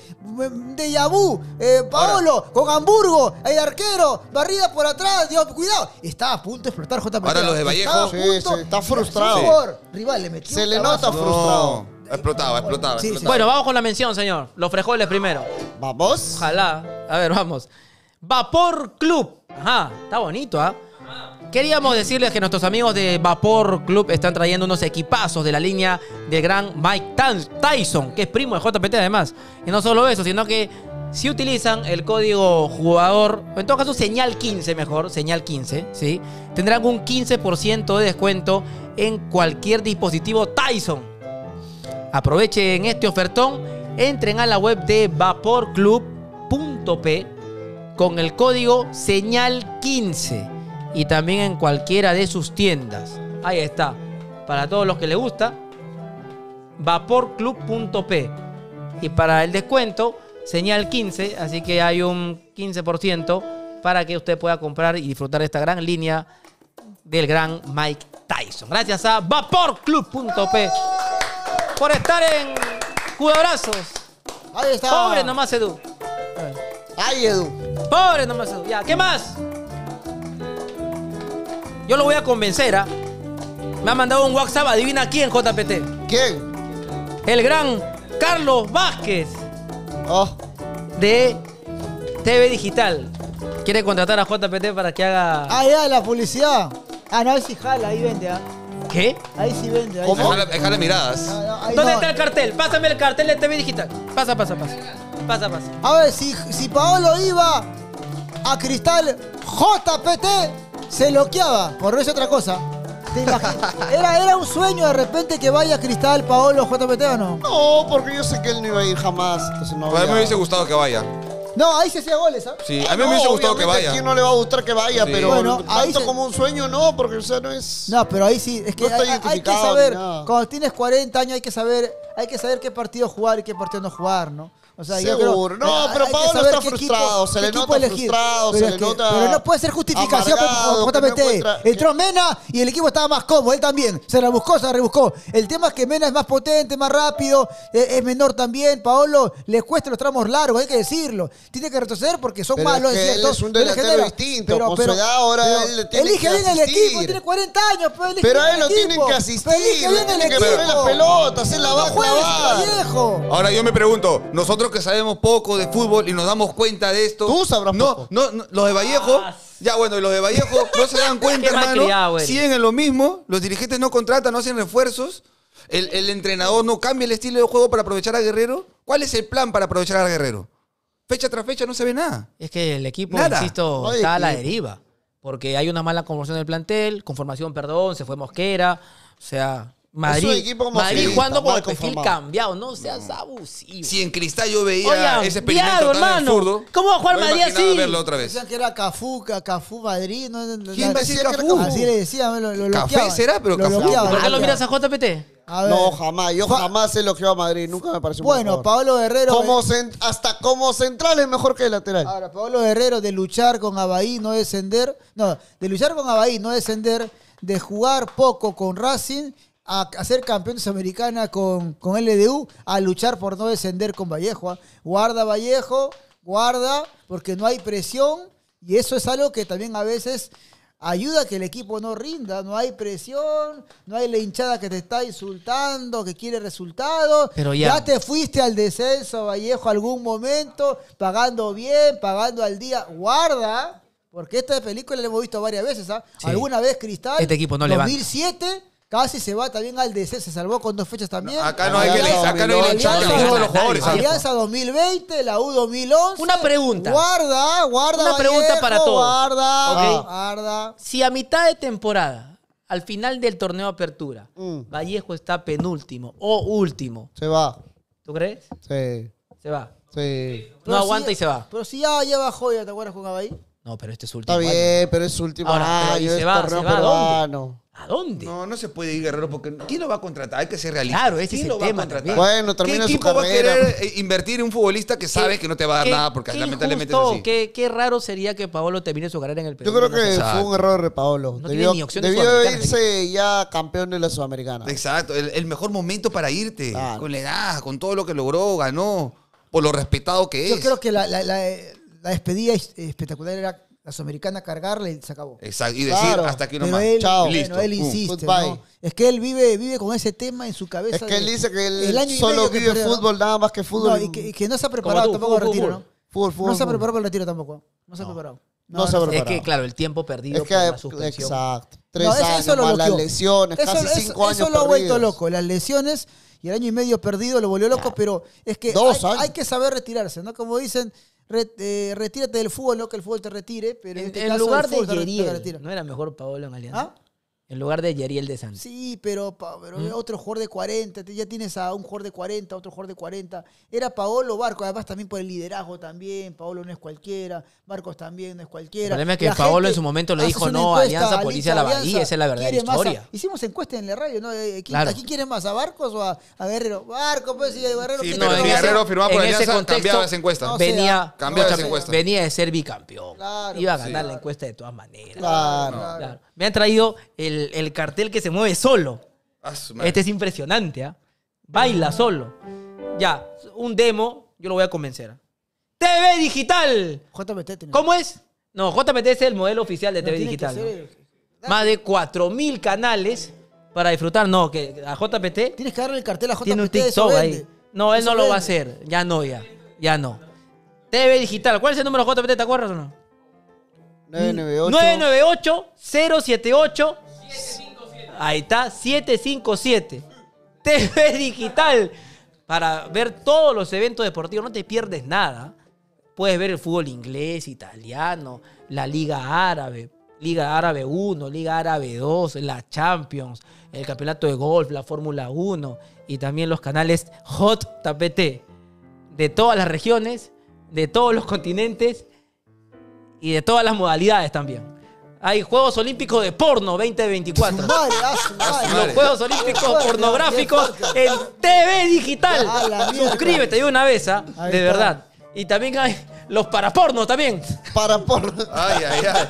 de Vu, Paolo, con Hamburgo, el arquero, barrida por atrás, Dios, cuidado. Estaba a punto de explotar JP. Ahora los de Vallejo- Estaba a Sí, punto- sí, está frustrado. Su jugador, rival, le metió Se un le tabazo. nota frustrado. No, explotaba. Sí, Bueno, vamos con la mención, señor. Los frijoles primero. ¿Vamos? Ojalá. A ver, vamos. Vapor Club. Ajá, está bonito, ¿ah? Queríamos decirles que nuestros amigos de Vapor Club están trayendo unos equipazos de la línea del gran Mike Tyson, que es primo de JPT además. Y no solo eso, sino que si utilizan el código jugador, en todo caso señal 15 mejor, señal 15, ¿sí? Tendrán un 15% de descuento en cualquier dispositivo Tyson. Aprovechen este ofertón, entren a la web de vaporclub.p con el código señal 15 y también en cualquiera de sus tiendas. Ahí está. Para todos los que les gusta, vaporclub.p. Y para el descuento, señal 15, así que hay un 15% para que usted pueda comprar y disfrutar de esta gran línea del gran Mike Tyson. Gracias a vaporclub.p por estar en Jugadorazos. Ahí está. Pobre nomás, Edu. Ay, Edu. Pobre nomás, Edu. Ya, ¿qué más? Yo lo voy a convencer, ¿ah? Me ha mandado un WhatsApp, adivina quién, JPT. ¿Quién? El gran Carlos Vázquez Oh, de TV Digital. Quiere contratar a JPT para que haga... Ah, ya, la publicidad. Ah, no, ahí sí jala, ahí vende, ¿ah? ¿Qué? Ahí sí vende. Ahí ¿Cómo? sí. Déjale miradas. Ah, no, ahí ¿Dónde no. está el cartel? Pásame el cartel de TV Digital. Pasa. Pasa. A ver, si Paolo iba a Cristal, JPT se loqueaba, por no decir otra cosa. ¿Te imaginas? ¿Era un sueño de repente que vaya a Cristal, Paolo, JPT o no? no, porque yo sé que él no iba a ir jamás. Entonces no A mí había- me hubiese gustado que vaya. No, ahí se hacía goles, ¿ah? Sí, a mí me hubiese gustado que obviamente, ¿a vaya. quién no le va a gustar que vaya? Sí. Pero Bueno, ahí tanto se- como un sueño, no, porque o sea, no es... No, pero ahí sí, es que No está hay que identificado saber, ni nada. cuando tienes 40 años hay que saber qué partido jugar y qué partido no jugar, ¿no? O sea, Seguro. No, pero hay que Paolo saber está qué frustrado, se qué le equipo nota elegir. frustrado, Pero se le nota pero no puede ser justificación amargado, por que no JPT. encuentra- Entró Mena y el equipo estaba más cómodo, él también. Se rebuscó. El tema es que Mena es más potente, más rápido, es menor también. Paolo le cuesta los tramos largos, hay que decirlo. Tiene que retroceder porque son Pero malos, es que es cierto. él es un pero delantero genera. distinto, con su edad ahora él le tiene elige que bien el asistir. equipo, tiene 40 años, pero elige Pero bien a él el lo tienen equipo. que asistir, Pero elige le bien el tienen que equipo. poner las pelotas, él la va a No juegues, clavar. viejo. Ahora yo me pregunto, nosotros que sabemos poco de fútbol y nos damos cuenta de esto. Tú sabrás poco. No, los de Vallejo, ya bueno, los de Vallejo no se dan cuenta, Qué hermano. malcriado eres. Siguen en lo mismo, los dirigentes no contratan, no hacen refuerzos. El entrenador no cambia el estilo de juego para aprovechar a Guerrero. ¿Cuál es el plan para aprovechar a Guerrero? Fecha tras fecha no se ve nada. Es que el equipo, Nada. insisto, No hay está a la equipo. deriva. Porque hay una mala conformación del plantel, perdón, se fue Mosquera. O sea, Madrid, Es un equipo Madrid mosquerista, jugando con mal el perfil conformado. cambiado. No seas abusivo. Si en Cristal yo veía Oigan, ese experimento diablo, tan hermano. absurdo, ¿Cómo va a jugar no me Madrid imaginaba así? verlo otra vez. Decían que era Cafú Madrid. ¿Quién va a decir decía que era Cafú? Cafú? Así le decían, lo Café bloqueaban. será, pero Lo Cafú. bloqueaban. ¿Por qué lo miras a JPT? A ver. No, jamás. Yo jamás elogio a Madrid. Nunca me pareció un buen Bueno, jugador. Pablo Guerrero. Hasta como central es mejor que el lateral. Ahora, Pablo Guerrero de luchar con Abaí, no descender. No, de luchar con Abaí, no descender. De jugar poco con Racing, a ser campeón de Sudamericana con LDU, a luchar por no descender con Vallejo. ¿Ah? Guarda Vallejo, guarda, porque no hay presión. Y eso es algo que también a veces ayuda a que el equipo no rinda. No hay presión, no hay la hinchada que te está insultando, que quiere resultados. Pero ya. te fuiste al descenso, Vallejo, algún momento, pagando bien, pagando al día. Guarda, porque esta película la hemos visto varias veces. ¿Ah? Sí. Alguna vez Cristal, Este equipo no levanta. 2007, casi se va también al descenso. Se salvó con 2 fechas también. Acá no hay que Alianza acá no hay Alianza hinchada, no le todos gana los a nadie, jugadores. Vallejo. Alianza 2020, la U 2011. Una pregunta. Guarda. Una pregunta Vallejo, para todos. Guarda, Ok. guarda. Si a mitad de temporada, al final del torneo de apertura, Vallejo está penúltimo o último, Se va. ¿tú crees? Sí. Se va. Sí. No Pero aguanta si- y se va. Pero si ya bajó, ¿ya te acuerdas con Abaí? No, pero este es su último Está año. bien, pero es su último Ahora, pero año. ¿y se Es va? torneo ¿Se va a peruano. ¿A dónde? No se puede ir Guerrero porque ¿quién lo va a contratar? Hay que ser realista. Claro, ese ¿Quién es lo el va a tema contratar? también. Bueno, termina ¿Qué su equipo va a carrera. querer invertir en un futbolista que sabe que no te va a dar nada? Porque qué lamentablemente injusto, es así. Qué raro sería que Paolo termine su carrera en el Perú. Yo creo No sé. que Exacto. fue un error de Paolo. No tiene ni opciones Debió sudamericanas, irse ya campeón de la Sudamericana. Exacto, el mejor momento para irte. Claro. Con la edad, con todo lo que logró, ganó, por lo respetado que Yo es. creo que la despedida espectacular era la Sudamericana, cargarle y se acabó. Exacto, y decir Claro. hasta aquí Pero nomás. él, Chao. bueno, Listo. él insiste, Goodbye. ¿no? Es que él vive con ese tema en su cabeza. Es que él dice que el él año y solo medio que vive perdió, ¿no? fútbol, nada más que fútbol. No, y que no se ha preparado Como tú, tampoco para el fútbol, retiro, ¿no? Fútbol, No se ha fútbol. preparado para el retiro tampoco. No se ha preparado. No se ha Es preparado. que, claro, el tiempo perdido Es que, por la suspensión. exacto. 3 No, eso años lo más las bloqueó. lesiones, casi 5 años Eso lo ha vuelto perdidos. loco. Las lesiones y el año y medio perdido lo volvió loco, pero es que 2 años. hay que saber retirarse, ¿no? Como dicen, retírate del fútbol, no que el fútbol te retire, pero en este En caso lugar el de fútbol te Yeriel, retira. ¿no era mejor Paolo en Alianza? ¿Ah? En lugar de Yeriel de Santos. Sí, pero otro jugador de 40, ya tienes a un jugador de 40, otro jugador de 40. Era Paolo Barco, además también por el liderazgo también. Paolo no es cualquiera, Marcos también no es cualquiera. El problema es que La Paolo gente en su momento le hace dijo una no a encuesta, Alianza, Policía La Bahía, Alianza, esa es la verdadera quiere más a- historia. hicimos encuesta en la radio, ¿no? Claro. ¿A quién quiere más? ¿A Barcos o a Guerrero? Barco, pues, y a Guerrero. Sí, ¿quién pero quiere si más? Guerrero firmaba por en ese Alianza, contexto, cambiaba esa encuesta. No, venía, Cambiaba esa escúchame, encuesta. venía de ser bicampeón. Claro, Iba a sí, ganar la claro. encuesta de todas maneras. Claro. Claro. Me han traído el cartel que se mueve solo. Ah, su madre. Este es impresionante, ¿ah? Baila solo. Ya, un demo, yo lo voy a convencer. TV Digital. JPT tiene- ¿Cómo es? No, JPT es el modelo oficial de No, TV tiene que Digital. ser- ¿no? Más de 4.000 canales para disfrutar. No, que a JPT Tienes que darle el cartel a JPT. tiene un eso TikTok ahí. vende. No, él Eso no lo va a vende. hacer. Ya no. TV Digital. ¿Cuál es el número JPT? ¿Te acuerdas o no? 998. 998-078. Ahí está, 757. TV Digital. Para ver todos los eventos deportivos. No te pierdes nada. Puedes ver el fútbol inglés, italiano, la Liga Árabe, Liga Árabe 1, Liga Árabe 2, la Champions, el campeonato de golf, la Fórmula 1 y también los canales JPT de todas las regiones, de todos los continentes y de todas las modalidades también. Hay Juegos Olímpicos de Porno 2024. Madre, su madre. Los Juegos Olímpicos pornográficos en TV Digital. A la mierda. Suscríbete de una vez, ¿ah? Ahí De está. verdad. Y también hay los parapornos también. Para por. Ay, ay, ay.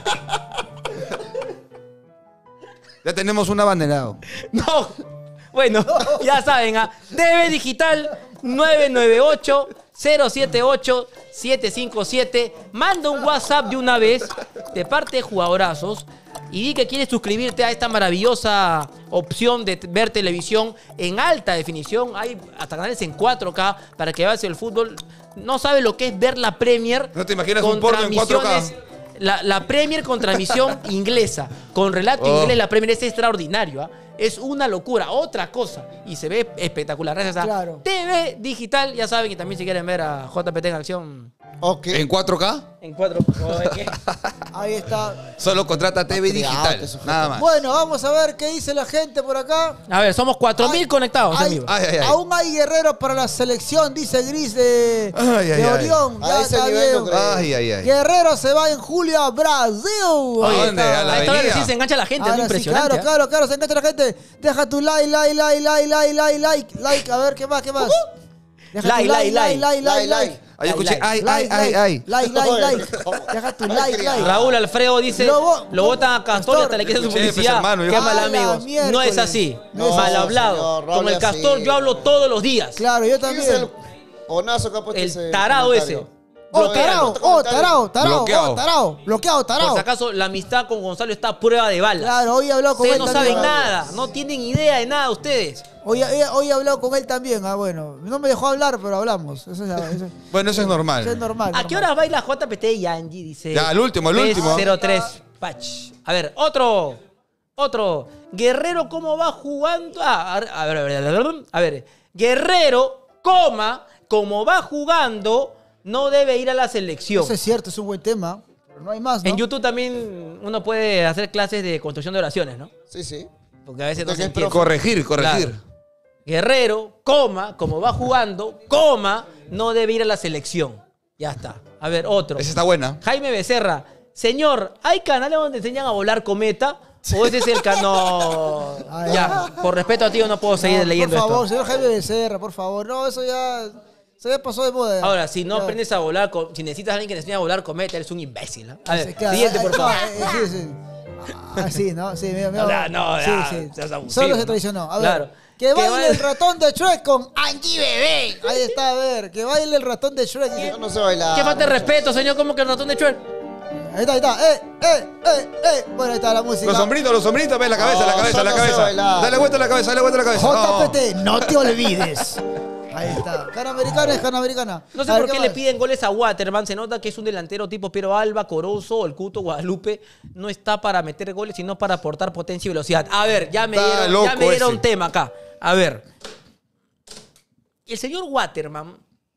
Ya tenemos un abanderado. No. Bueno, ya saben, ¿ah? TV Digital 998-078-757. Manda un WhatsApp de una vez de parte de Jugadorazos y di que quieres suscribirte a esta maravillosa opción de ver televisión en alta definición. Hay hasta canales en 4K para que veas el fútbol. No sabes lo que es ver la Premier. ¿No te imaginas con un porno en 4K? transmisiones. La Premier con transmisión inglesa, con relato inglés, la Premier es extraordinario, ¿ah? Es una locura, otra cosa. Y se ve espectacular. Gracias a Claro. TV Digital. Ya saben, y también si quieren ver a JPT en acción Ok. ¿En 4K? en 4. Ahí está. Solo contrata TV Digital. Te sufre. Nada más. Bueno, vamos a ver qué dice la gente por acá. A ver, somos 4.000 conectados, Hay- amigos. Ay, ay, ay. Aún hay guerreros para la selección, dice Gris de, Ay, ay, de ay. Orión. A Ya ese está nivel no bien. creo. Ay, ay, ay. Guerrero se va en julio a Brasil. ¿A Ahí dónde? está. ¿A la A esta hora avenida? sí se engancha la gente, es Ahora sí, impresionante. claro, ¿ah? claro, se engancha la gente. Deja tu like. A ver, ¿qué más? Deja tu Like. like. Ay, yo escuché. Like, Ay, ay, ay, ay. Like. Deja tu like. Raúl Alfredo dice, lo votan a Castor y hasta le quitan su Che, pues, publicidad. hermano, yo- Qué mal, A la amigos. No es miércoles. así. No, Mal hablado. señor, Raúl, Con el así. Castor yo hablo todos los días. Claro, yo ¿Quién es también. el bonazo que ha puesto ese El tarado comentario? ese. Tarao. Bloqueado. Bloqueado, Por tarao. si acaso, la amistad con Gonzalo está a prueba de balas. Claro, hoy he hablado con Ustedes él no también. saben nada, no tienen idea de nada ustedes. Hoy he hablado con él también. Ah, bueno. No me dejó hablar, pero hablamos. Eso Bueno, eso es normal. es normal. ¿A qué horas baila JPT y Angie? Dice. Ya, el último. 03 Patch. A ver, otro. Guerrero, ¿cómo va jugando? A ver. Guerrero, como va jugando, no debe ir a la selección. Eso es cierto, es un buen tema. Pero no hay más, ¿no? En YouTube también uno puede hacer clases de construcción de oraciones, ¿no? Sí. Porque a veces no Usted se que es entiende. Corregir. Claro. Guerrero, como va jugando, no debe ir a la selección. Ya está. A ver, otro. Esa está buena. Jaime Becerra. Señor, ¿hay canales donde enseñan a volar cometa? ¿O ese es el canal? Ay, Ya, por respeto a ti yo no puedo seguir No, leyendo por favor, esto. señor Jaime Becerra, por favor. No, eso ya pasó de moda. ya. Ahora, si no Ya. aprendes a volar, si necesitas a alguien que te enseñe a volar cometa, eres un imbécil. ¿No? A ver, Claro, siguiente, por favor. Sí. Sí, ¿no? Sí, mira. O sea, no, ya, seas abusivo, Solo se ¿no? traicionó. A ver. Claro. Que baile baile- el ratón de Shrek con Angie Bebé. Ahí está, a ver. Que baile el ratón de Shrek. Yo no sé bailar. Qué falta de respeto, señor, como que el ratón de Shrek. Ahí está. Bueno, ahí está la música. Los sombritos, ves la cabeza, No, la cabeza, yo la no sé cabeza. bailar. Dale vuelta a la cabeza, No. JPT, no te olvides. Ahí está. Canamericana es canamericana. No sé A ver, por qué más? le piden goles a Waterman. Se nota que es un delantero tipo Piero Alba, Corozo o el Cuto Guadalupe. No está para meter goles, sino para aportar potencia y velocidad. A ver, ya me Está dieron loco ese. tema acá. A ver. El señor Waterman,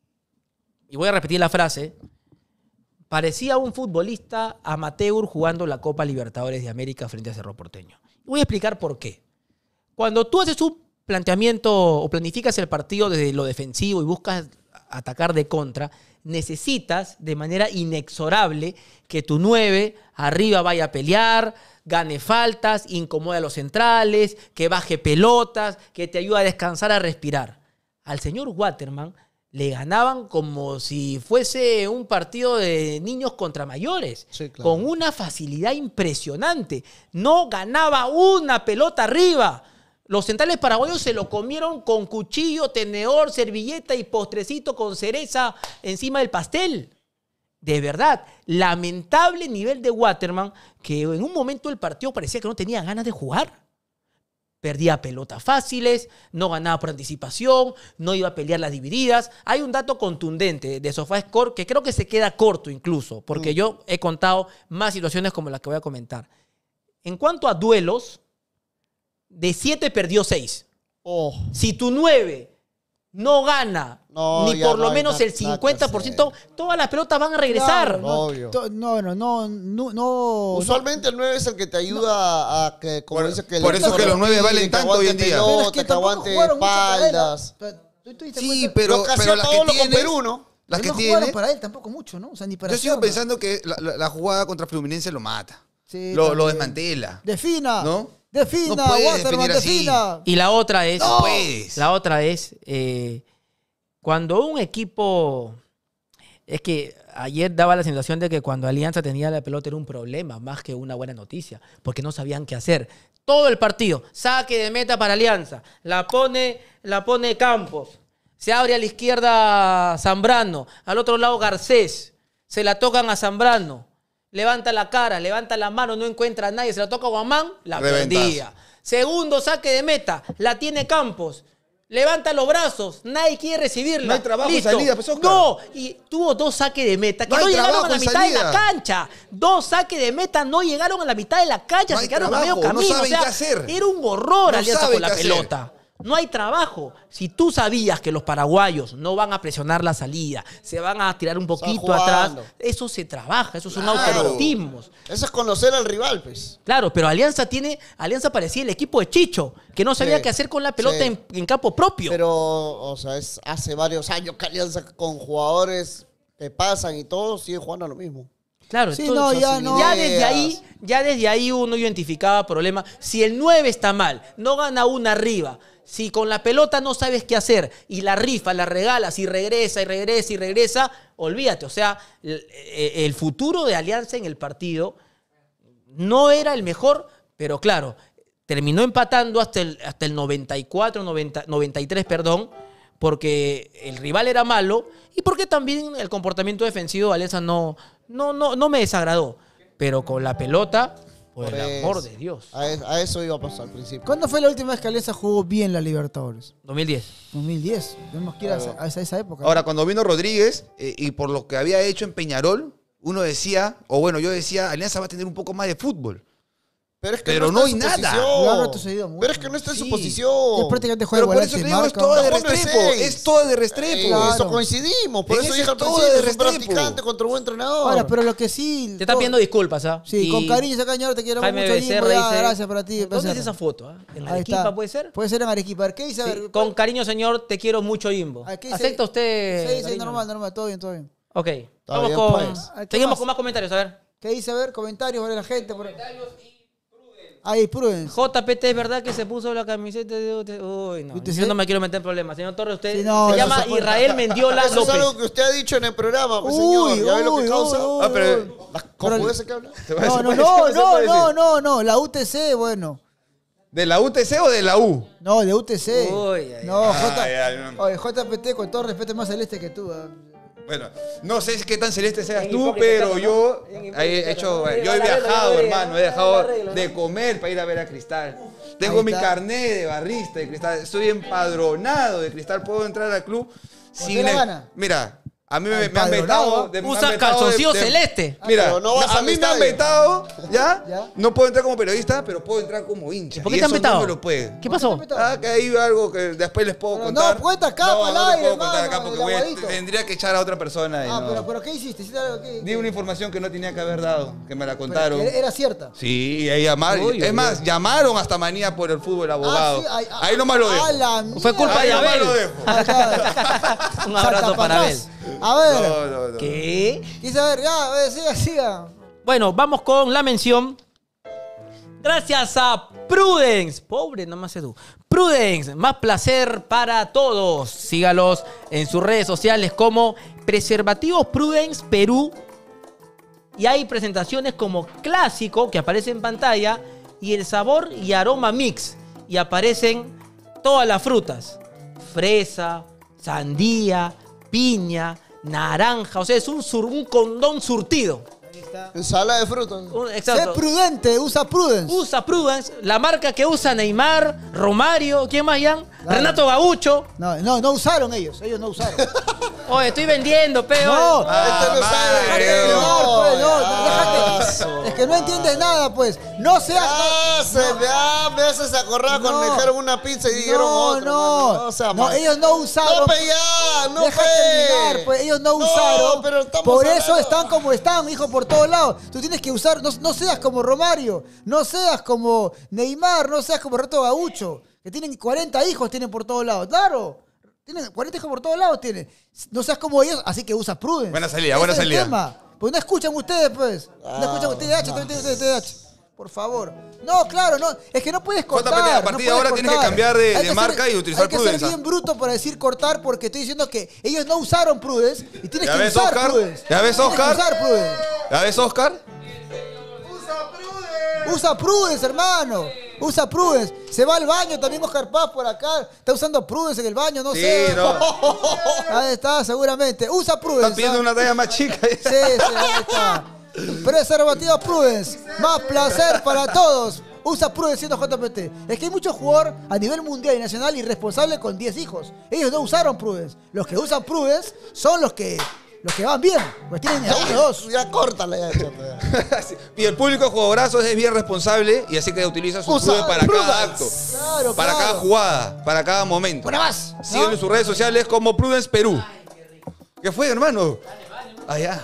y voy a repetir la frase, parecía un futbolista amateur jugando la Copa Libertadores de América frente a Cerro Porteño. Voy a explicar por qué. Cuando tú haces un planteamiento o planificas el partido desde lo defensivo y buscas atacar de contra, necesitas de manera inexorable que tu 9 arriba vaya a pelear, gane faltas, incomode a los centrales, que baje pelotas, que te ayude a descansar, a respirar. Al señor Waterman le ganaban como si fuese un partido de niños contra mayores, Sí, claro. con una facilidad impresionante. No ganaba una pelota arriba. Los centrales paraguayos se lo comieron con cuchillo, tenedor, servilleta y postrecito con cereza encima del pastel. De verdad, lamentable nivel de Waterman, que en un momento del partido parecía que no tenía ganas de jugar. Perdía pelotas fáciles, no ganaba por anticipación, no iba a pelear las divididas. Hay un dato contundente de SofaScore que creo que se queda corto incluso, porque yo he contado más situaciones como las que voy a comentar. En cuanto a duelos, de 7 perdió 6. Oh, Si tu 9 no gana No, ni ya por no lo hay menos el nada que 50%, todas las pelotas van a regresar. Claro, Obvio. No. usualmente el 9 es el que te ayuda a que, como dice que por eso que los 9 valen tanto hoy en día. Pero es que que tampoco aguante jugaron mucho para él, espaldas. ¿no? ¿Tú te diste Sí, cuenta? pero Lo que hacía las que Paolo con tienes, Perú, ¿no? las que no jugaron tiene, para él tampoco mucho, ¿no? O sea, ni para yo sigo Acción, ¿no? pensando que la jugada contra Fluminense lo mata. Sí, lo también. desmantela. Defina. ¿No? Defina, No puedes Waterman, definir así. defina. Y la otra es... No puedes. La otra es... cuando un equipo... Es que ayer daba la sensación de que cuando Alianza tenía la pelota era un problema, más que una buena noticia, porque no sabían qué hacer. Todo el partido, saque de meta para Alianza, la pone Campos, se abre a la izquierda Zambrano, al otro lado Garcés, se la tocan a Zambrano, levanta la cara, levanta la mano, no encuentra a nadie, se la toca a Guamán, la Reventas. perdía. Segundo saque de meta, la tiene Campos. Levanta los brazos, nadie quiere recibirla. No hay trabajo en Listo. salida, pues, Oscar. No, y tuvo 2 saques de meta que No no, hay llegaron trabajo a la en mitad de la salida. cancha. 2 saques de meta no llegaron a la mitad de la cancha, No se hay quedaron a medio trabajo, no camino. saben qué hacer. Era un horror No Alianza saben con la qué hacer. pelota. No hay trabajo. Si tú sabías que los paraguayos no van a presionar la salida, se van a tirar un poquito atrás, jugando. eso se trabaja, esos son Claro. automatismos. Eso es conocer al rival, pues. Claro, pero Alianza parecía el equipo de Chicho, que no sabía Sí, qué hacer con la pelota sí. en campo propio. Pero, o sea, es hace varios años que Alianza con jugadores que pasan y todo sigue jugando a lo mismo. Claro, Sí, entonces, no, ya no. ya desde ahí uno identificaba problemas. Si el 9 está mal, no gana una arriba, si con la pelota no sabes qué hacer y la rifa, la regalas y regresa y regresa y regresa, olvídate. O sea, el futuro de Alianza en el partido no era el mejor, pero claro, terminó empatando hasta el 93, perdón, porque el rival era malo y porque también el comportamiento defensivo de Alianza no me desagradó. Pero con la pelota, por el amor de Dios. A eso iba a pasar al principio. ¿Cuándo fue la última vez que Alianza jugó bien la Libertadores? 2010. 2010. Tenemos que ir a esa época. Ahora, cuando vino Rodríguez, y por lo que había hecho en Peñarol, uno decía, o bueno, yo decía, Alianza va a tener un poco más de fútbol. Pero es que Pero no, no está en hay su nada. posición. Lo ha retrocedido mucho. Pero es que no está en su Sí. posición. Es prácticamente juega Pero por eso te digo, es marca. todo de Bajón de Restrepo. seis. Es todo de Restrepo. Claro. Eso coincidimos. Por En eso ese dije al todo principio, de es un Restrepo. practicante contra un buen entrenador. Ahora, pero lo que sí... Te está pidiendo disculpas, ¿ah? Sí, Y con cariño ese cañón, te quiero Jaime mucho, Becerra Limbo, ya, dice, gracias para ti. ¿dónde es Becerra. esa foto? ¿Ah? ¿En Ahí Arequipa está. puede ser? Puede ser en Arequipa. ¿Qué dice? A ver, Sí, con cariño, señor, te quiero mucho, Imbo. ¿qué dice? ¿Acepta usted? Sí, sí, cariño? normal, todo bien, todo bien. Ok, Está vamos bien, con... pues. ¿Qué Seguimos más? con más comentarios, a ver. ¿Qué dice? A ver, comentarios, a ver la gente. Ahí, Prudence. JPT, ¿es verdad que se puso la camiseta de UTC? Uy, no. UTC. Yo no me quiero meter en problemas. Señor Torres, usted Sí, no, se eso llama se puede- Israel Mendiola Eso es López. algo que usted ha dicho en el programa, pues, señor. ¿Ya ve lo que causa? Ah, pero- Las cojudeces que habla. No, la UTC, bueno. ¿De la UTC o de la U? No, de UTC. Uy, ay, no, ay, ay, no. Oye, JPT, con todo respeto, es más celeste que tú. Bueno, no sé qué tan celeste seas Bien tú, hipócrita, pero ¿no? yo Bien he hipócrita, hecho, ¿no? yo he La regla, viajado, la regla, hermano, he la dejado regla, ¿no? de comer para ir a ver a Cristal. Ahí Tengo mi está. carnet de barrista de Cristal, estoy empadronado de Cristal, puedo entrar al club te la gana. Mira, a mí me han Empadronado. vetado. Usa calzoncillo celeste. Mira, pero no vas a al mí me han estadio. vetado, ¿ya? ¿Ya? No puedo entrar como periodista, pero puedo entrar como hincha. ¿Por qué y te han eso vetado? no me lo puede. ¿Qué pasó? Ah, que hay algo que después les puedo Pero contar. no, cuenta acá, no, pa'l no les aire, puedo contar acá hermano, porque el aguadito. tendría que echar a otra persona. Y Ah, no. pero ¿qué hiciste? ¿Hiciste algo? ¿Qué? Di una información que no tenía que haber dado, que me la Pero contaron. que era cierta. Sí, y ahí llamaron. Uy, Es uy, más, llamaron hasta Manía por el fútbol abogado. Ah, sí, ahí nomás lo dejo. a la Fue culpa Ahí de nomás Abel. lo dejo. Un abrazo Saca para Abel. atrás. A ver, No, no, no. ¿Qué? quise ver, ya, a ver, siga. Bueno, vamos con la mención. Gracias a Prudence. Pobre, nomás tú. Prudence, más placer para todos. Sígalos en sus redes sociales como Preservativos Prudence Perú. Y hay presentaciones como Clásico, que aparece en pantalla, y el sabor y aroma mix. Y aparecen todas las frutas. Fresa, sandía, piña, naranja. O sea, es un condón surtido. Ensalada de frutas. Sé Exacto. prudente, usa Prudence. Usa Prudence, la marca que usa Neymar, Romario, ¿quién más, Jan? Claro. Renato Gaucho. No usaron ellos no usaron. Oye, estoy vendiendo, pero. No, Este no sabe. déjate terminar, pues, déjate. Es que no entiendes nada, pues. No seas... Me haces acordar cuando me No. dijeron una pizza y dijeron otra. No, sea, no, man. ellos no usaron. No, pe, ya, no, Deja pe. terminar, pues ellos no usaron. pero estamos por eso hablando. están como están, hijo, por todos lados. Tú tienes que usar, no seas como Romario, no seas como Neymar, no seas como Renato Gaucho, que tienen 40 hijos, tienen por todos lados. Claro, tienen 40 hijos por todos lados, tienen. No seas como ellos, así que usa Prudence. Buena salida, Ese buena es el salida. tema. Pues no escuchan ustedes, pues. No escuchan ustedes, también tienen ustedes, TDH. Por favor. No, claro, no. Es que no puedes cortar. JPT, a partir de ahora tienes que cambiar de marca y utilizar Prudence. Hay que ser bien bruto para decir cortar porque estoy diciendo que ellos no usaron Prudence y tienes que usar Oscar? Prudence. ¿Ya ves, Oscar? ¿Ya ves, Oscar? Usa Prudence, hermano. Usa Prudence. Se va al baño también Oscar Paz por acá. Está usando Prudence en el baño, no sé. No. Ahí está, seguramente. Usa Prudence. Están pidiendo una talla más chica. Sí, ahí está. Preservativo Prudence. Más placer para todos. Usa Prudence siendo JPT. Es que hay muchos jugadores a nivel mundial y nacional irresponsables con 10 hijos. Ellos no usaron Prudence. Los que usan Prudence son los que van bien. Pues tienen a 1 o 2. Ya córtala, ya, chata. Y el público jugadorazos es bien responsable y así que utiliza su Prudence para cada acto. Claro, para claro. cada jugada, para cada momento. Una más. Síguenlo en sus redes sociales como Prudence Perú. ¿Qué fue, hermano? Allá.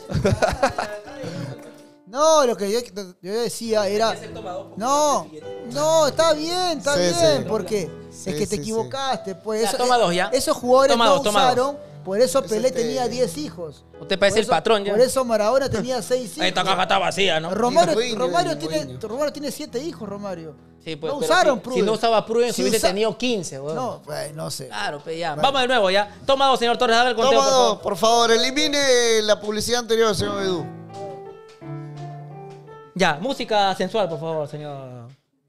No, lo que yo decía era... No, está bien, Sí. porque es que te equivocaste. Pues Ya, eso, toma 2 ya. Esos jugadores Toma no 2, toma usaron, por eso Pelé este- tenía 10 hijos. Usted parece el patrón ya. Por eso Maradona tenía 6 hijos. Esta caja está vacía, ¿no? Romario Dueño. tiene 7 hijos, Romario. Sí, pues, no pero usaron si Prudence. no usaba Prudence, Si hubiese usa- tenido 15, weón. No, pues no sé. Claro, pues ya. Vamos de nuevo ya. Toma 2, señor Torres, haga el conteo, Toma por dos, favor. por favor, elimine la publicidad anterior, señor Edu. Ya, música sensual, por favor, señor.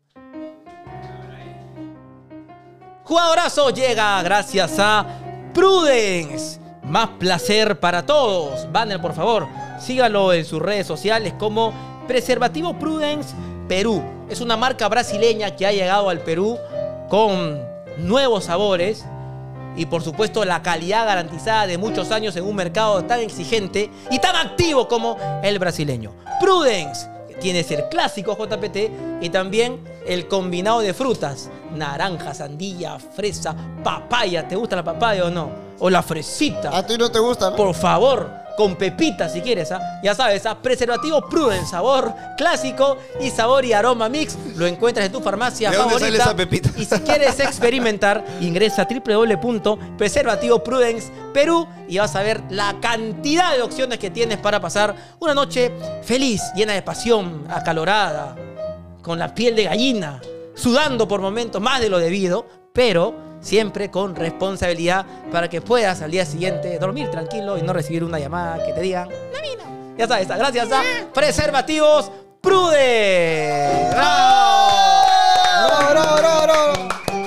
Jugadorazo llega gracias a Prudence. Más placer para todos. Banner, por favor, sígalo en sus redes sociales como Preservativo Prudence Perú. Es una marca brasileña que ha llegado al Perú con nuevos sabores y por supuesto la calidad garantizada de muchos años en un mercado tan exigente y tan activo como el brasileño. Prudence. Tienes el clásico JPT y también el combinado de frutas. Naranja, sandía, fresa, papaya. ¿Te gusta la papaya o no? O la fresita. A ti no te gusta, ¿no? Por favor, con pepita si quieres. Ya sabes, preservativo Prudence, sabor clásico y sabor y aroma mix. Lo encuentras en tu farmacia ¿De dónde favorita. sale esa pepita? Y si quieres experimentar, ingresa a www.preservativo Prudence Perú y vas a ver la cantidad de opciones que tienes para pasar una noche feliz, llena de pasión, acalorada, con la piel de gallina, sudando por momentos más de lo debido, pero siempre con responsabilidad para que puedas al día siguiente dormir tranquilo y no recibir una llamada que te digan, "No vino". Ya sabes, gracias a Preservativos Prudence. ¡Bravo! Bravo.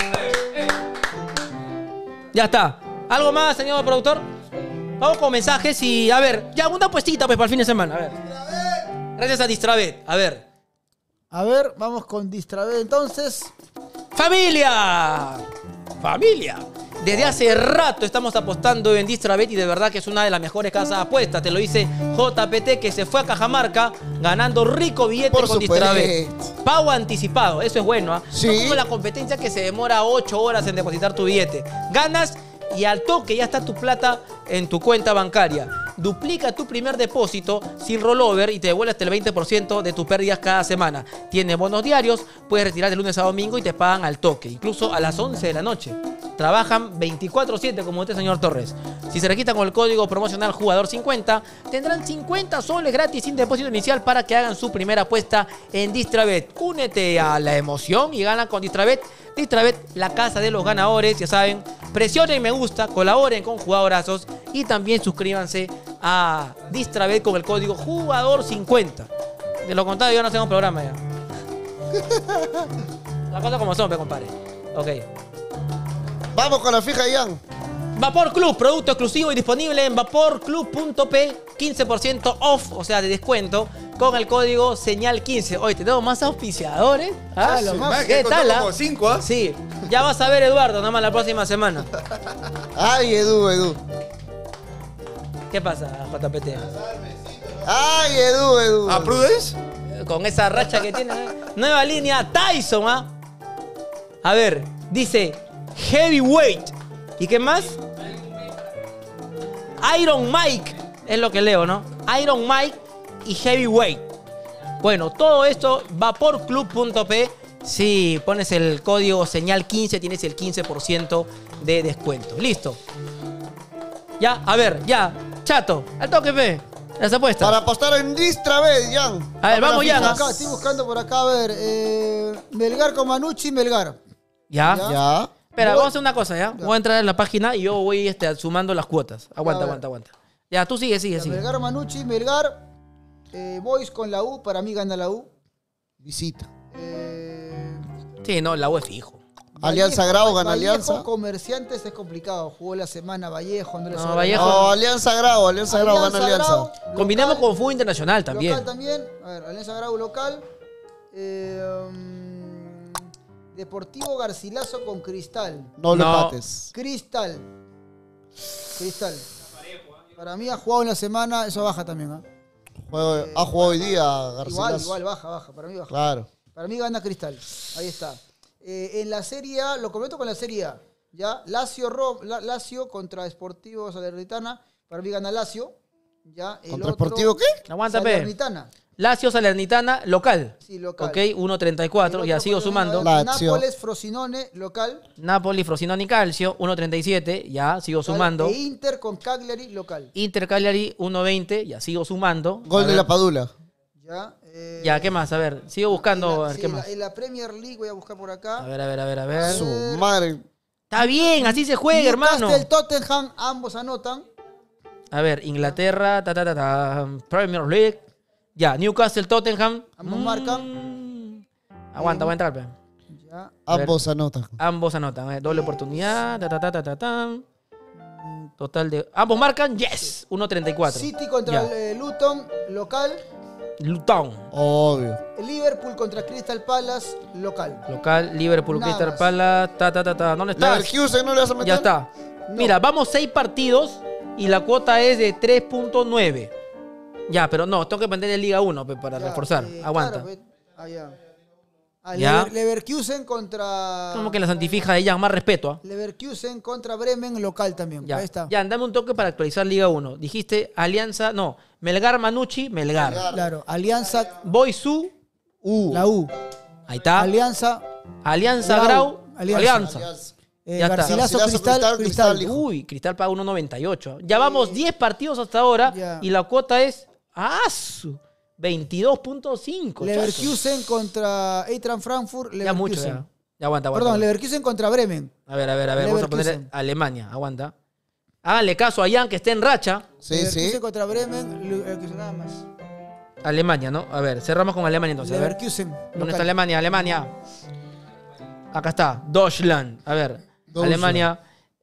Ya está. ¿Algo más, señor productor? Vamos con mensajes y, a ver, ya una puestita pues para el fin de semana. A ver. Gracias a Distravet. A ver. A ver, vamos con Distravet entonces. ¡Familia! ¡Familia! Desde hace rato estamos apostando en Distravet y de verdad que es una de las mejores casas de apuestas. Te lo dice JPT que se fue a Cajamarca ganando rico billete Por con supuesto. Distravet. Pago anticipado, eso es bueno, ¿ah? Sí. No como la competencia que se demora 8 horas en depositar tu billete. Ganas y al toque ya está tu plata en tu cuenta bancaria. Duplica tu primer depósito sin rollover y te devuelve hasta el 20% de tus pérdidas cada semana. Tiene bonos diarios, puedes retirar de lunes a domingo y te pagan al toque, incluso a las 11 de la noche. Trabajan 24/7 como este señor Torres. Si se registran con el código promocional jugador50, tendrán 50 soles gratis sin depósito inicial para que hagan su primera apuesta en Distravet. Únete a la emoción y gana con Distravet. Distravet, la casa de los ganadores, ya saben. Presionen me gusta, colaboren con jugadorazos y también suscríbanse a Distravet con el código jugador50. De lo contrario, ya no hacemos programa ya. Las cosas como son, compadre. Ok. Vamos con la fija, Ian. Vapor Club, producto exclusivo y disponible en vaporclub.p, 15% off, o sea, de descuento, con el código señal15. Hoy tenemos más auspiciadores. ¿Ah? lo más. ¿Qué tal? Como 5, ¿ah? Sí, ya vas a ver, Eduardo, nada más la próxima semana. Ay, Edu. ¿Qué pasa, JPT? Ay, Edu. ¿A Prudence? Con esa racha que tiene. Nueva línea Tyson, ¿ah? A ver, dice Heavyweight. ¿Y qué más? Iron Mike. Es lo que leo, ¿no? Iron Mike y Heavyweight. Bueno, todo esto vaporclub.p. Si pones el código señal15 tienes el 15% de descuento. Listo. Ya, a ver, ya. Chato, al toque, pe. Las apuestas. Para apostar en Distrabed, Jan. A ver, vamos, Jan. Estoy buscando por acá, a ver. Melgar con Manucci, Melgar. Ya. Ya. Espera, vamos a hacer una cosa, ¿ya? Voy a entrar en la página y yo voy sumando las cuotas. Aguanta. Ya, tú sigue. Melgar, Manucci, Melgar. Boys con la U, para mí gana la U. Visita. Sí, no, la U es fijo. Alianza Grau gana Vallejo, Alianza. Comerciantes es complicado. Jugó la semana Vallejo, no le No, sobra Vallejo. nada. No, Alianza Grau gana Alianza. Grau, Combinamos local, con fútbol internacional también. Local también. A ver, Alianza Grau local. Deportivo Garcilaso con Cristal. No lo No. empates. Cristal. Para mí ha jugado en la semana, eso baja también. ¿Ah? Ha jugado hoy día Garcilaso. Igual, baja. Para mí baja. Claro. Para mí gana Cristal. Ahí está. En la Serie A, lo comento con la Serie A. ¿Ya? Lazio contra Sportivo Salernitana. Para mí gana Lazio. ¿Ya? El ¿Contra otro, Sportivo qué? Aguanta, pe. Salernitana. Lazio Salernitana, local. Sí, local. Ok, 1.34, ya sigo sumando. Lazio. Nápoles Frosinone, local. Napoli, Frosinone, Calcio, 1.37, ya sigo sumando. E Inter con Cagliari, local. Inter Cagliari, 1.20, ya sigo sumando. Gol A de ver. la Padula. ¿Ya? Ya, ¿qué más? A ver, sigo buscando, a ver, ¿qué más? En la Premier League voy a buscar por acá. A ver. Su madre. Está bien, así se juega, hermano. El Tottenham, ambos anotan. A ver, Inglaterra, Premier League. Ya, Newcastle, Tottenham. Ambos marcan. Aguanta, voy a entrar, pe. Ya. A ver. Ambos anotan. Ambos anotan, doble oportunidad. Total de. Ambos marcan, yes. 1.34. City contra Ya. Luton, local. Luton. Obvio. Liverpool contra Crystal Palace, local. Local, Liverpool, Nada Crystal más. Palace. ¿Dónde estás? Leverkusen no le vas a meter. Ya está. Mira, vamos 6 partidos y la cuota es de 3.9. Ya, pero no, tengo que vender en Liga 1 para Ya, reforzar. Aguanta. claro, ya. Ya. Leverkusen contra. Como que la santifija de ella, más respeto. ¿Ah? Leverkusen contra Bremen, local también. Ya, Ahí está. ya, dame un toque para actualizar Liga 1. Dijiste Alianza, no, Melgar Manucci, Melgar. Claro, Alianza, Boisu, la U. ahí está. Alianza, Alianza Grau, Grau, Alianza. Alianza. Ya está. Garcilaso, Garcilaso, Cristal. Cristal, hijo. Uy, Cristal paga 1.98. Ya vamos 10 partidos hasta ahora Ya. y la cuota es 22.5. Leverkusen contra Eintracht Frankfurt, Ya mucho, Leverkusen. ya. Ya aguanta. Perdón, Leverkusen contra Bremen. A ver. Vamos a poner Leverkusen. Alemania. Aguanta. Háganle caso a Jan, que está en racha. Sí, Leverkusen sí. contra Bremen, Leverkusen nada más. Alemania, ¿no? A ver, cerramos con Alemania entonces. A ver. Leverkusen. ¿Dónde local. está Alemania? Alemania. Acá está. Deutschland. A ver. Deutschland. Alemania.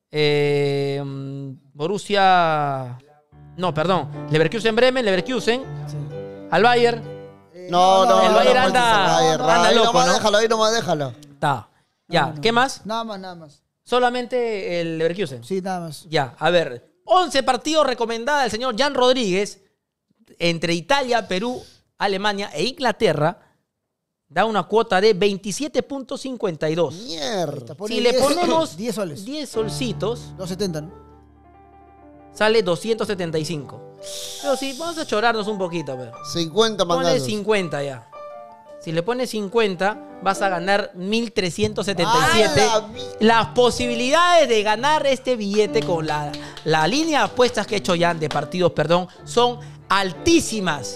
Borussia. No, perdón. Leverkusen, Bremen, Leverkusen. Al Bayern. No, el Bayern no, anda- Bayern. anda Ahí loco, nomás ¿no? déjalo, ahí nomás déjalo. Está. Ya. ¿Qué más? Nada más. Solamente el Leverkusen. Sí, nada más. Ya, a ver. 11 partidos recomendada del señor Jan Rodríguez entre Italia, Perú, Alemania e Inglaterra. Da una cuota de 27.52. Mierda. Pone Si le 10 ponemos 10 soles. 10 solcitos, 270, ¿no? sale 275. Pero si vamos a chorarnos un poquito, pero. 50 Ponle mangados. 50 ya. Si le pones 50, vas a ganar 1.377. ¡Ah, Las posibilidades de ganar este billete con la línea de apuestas que ha hecho Jan de partidos, perdón, son altísimas.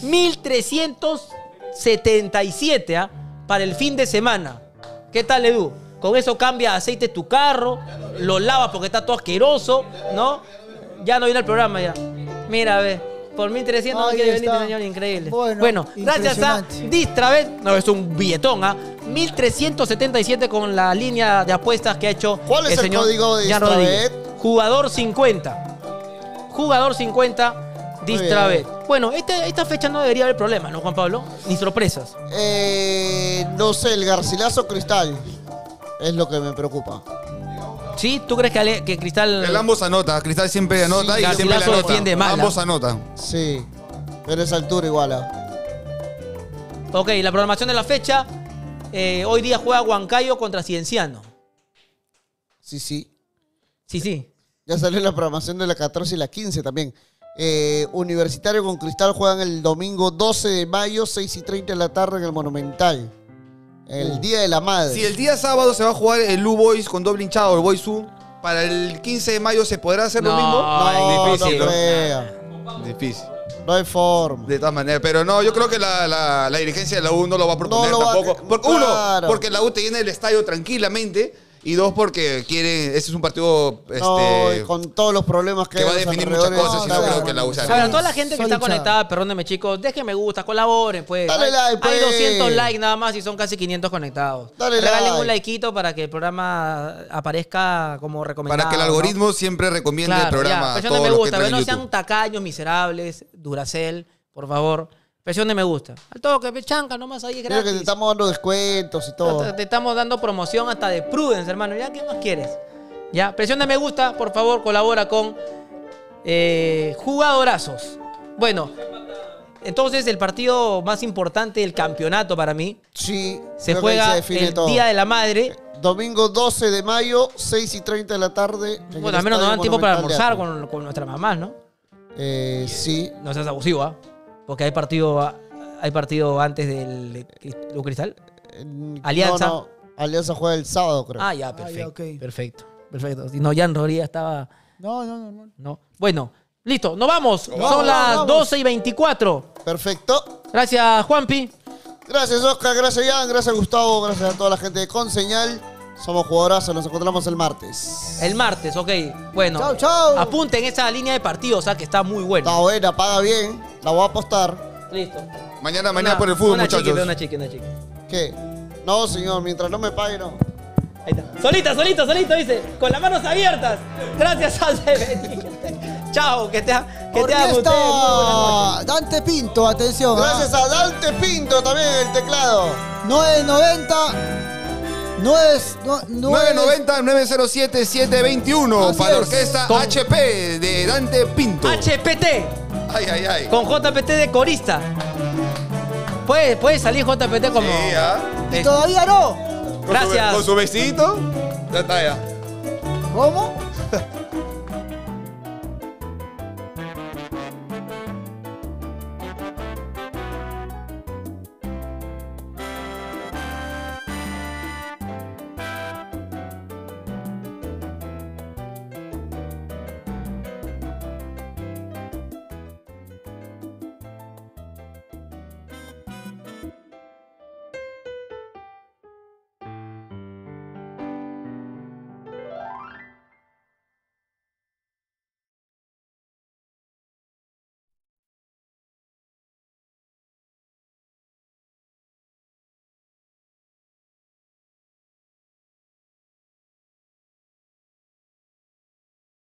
1.377 para el fin de semana. ¿Qué tal, Edu? Con eso cambia aceite tu carro, lo lavas porque está todo asqueroso, ¿no? Ya no viene el programa ya. Mira, a ver. Por 1.300 no Ahí quiere venir, está. señor, increíble. Bueno, gracias a impresionante. Distravet, no, es un billetón, ¿ah? 1.377 con la línea de apuestas que ha hecho ¿Cuál es el señor código de Jan Distravet? Rodríguez. Jugador 50. Jugador 50, Distravet. Bueno, esta fecha no debería haber problemas, ¿no, Juan Pablo? Ni sorpresas. No sé, el Garcilaso Cristal es lo que me preocupa. ¿Sí? ¿Tú crees que Cristal... El ambos anota. Cristal siempre anota Sí, y siempre le Garcilaso anota. defiende mal, Ambos ¿ah? anotan. Sí, pero esa altura igual. Ok, la programación de la fecha. Hoy día juega Huancayo contra Cienciano. Sí, sí. Sí. Ya salió la programación de la 14 y la 15 también. Universitario con Cristal juegan el domingo 12 de mayo, 6:30 de la tarde en el Monumental. El Día de la Madre. Si el día sábado se va a jugar el U-Boys con doble hinchado, el Boys U, para el 15 de mayo se podrá hacer lo mismo. No, difícil. no ¿no? crea. Difícil. No hay forma. De todas maneras, pero no, yo creo que la dirigencia de la U no lo va a proponer No lo va a- tampoco. Porque, claro. uno, porque la U te llena el estadio tranquilamente. Y dos, porque quieren. Ese es un partido No, y con todos los problemas que que hay va a a los definir muchas alrededores, cosas. Y no claro. creo que la U sea. Para toda la gente que está Solcha. conectada, perdónenme chicos, dejen me gusta, colaboren pues. Dale like, pues. Hay 200 likes nada más y son casi 500 conectados. Dale Regalen like. un likeito para que el programa aparezca como recomendado. Para que el ¿no? algoritmo siempre recomiende el Claro, programa ya, a presión todos de me los que gusta, entran que en no sean YouTube. tacaños, miserables, Duracell, por favor. Presión de me gusta. Al toque, pe, chanca, nomás ahí es Mira que te gratis. estamos dando descuentos y todo. Te estamos dando promoción hasta de Prudence, hermano. ¿Ya qué más quieres? Ya, presión de me gusta, por favor, colabora con jugadorazos. Bueno, entonces el partido más importante del campeonato para mí Sí, se creo que ahí juega define el todo. Día de la Madre. Domingo 12 de mayo, 6:30 de la tarde. en Bueno, el al menos nos dan Estadio tiempo para Monumental de almorzar Acre. con nuestras mamás, ¿no? Sí. No seas abusivo, ¿ah? Porque hay partido antes del Cristal. Alianza. No, Alianza juega el sábado, creo. Ah, ya, perfecto. ok. Perfecto. Si no, Jan Rodríguez estaba. No. No. Bueno, listo, nos vamos. Son vamos, las vamos. 12:24. Perfecto. Gracias, Juanpi. Gracias, Oscar. Gracias, Jan. Gracias, Gustavo. Gracias a toda la gente de Conseñal. Somos jugadorazos. Nos encontramos el martes. El martes, ok. Bueno, Chau, chau. apunten esa línea de partidos, que está muy buena. Está buena, paga bien. La voy a apostar. Listo. Mañana por el fútbol, una muchachos. Chiqui, una chiqui. ¿Qué? No, señor. Mientras no me pague, no. Ahí está. Solito, dice. Con las manos abiertas. Gracias, Alce. Chao, que te haga gustado. Muy buenas noches. Orquesta Dante Pinto, atención. Gracias a Dante Pinto también en el teclado. 990 990-907-721 Así para la es. orquesta Con- HP de Dante Pinto. HPT. Ay. Con JPT de corista. Puede salir JPT como. Sí, ¿ah? Y todavía no. Con Gracias. Con su besito. Ya está, ya. ¿Cómo?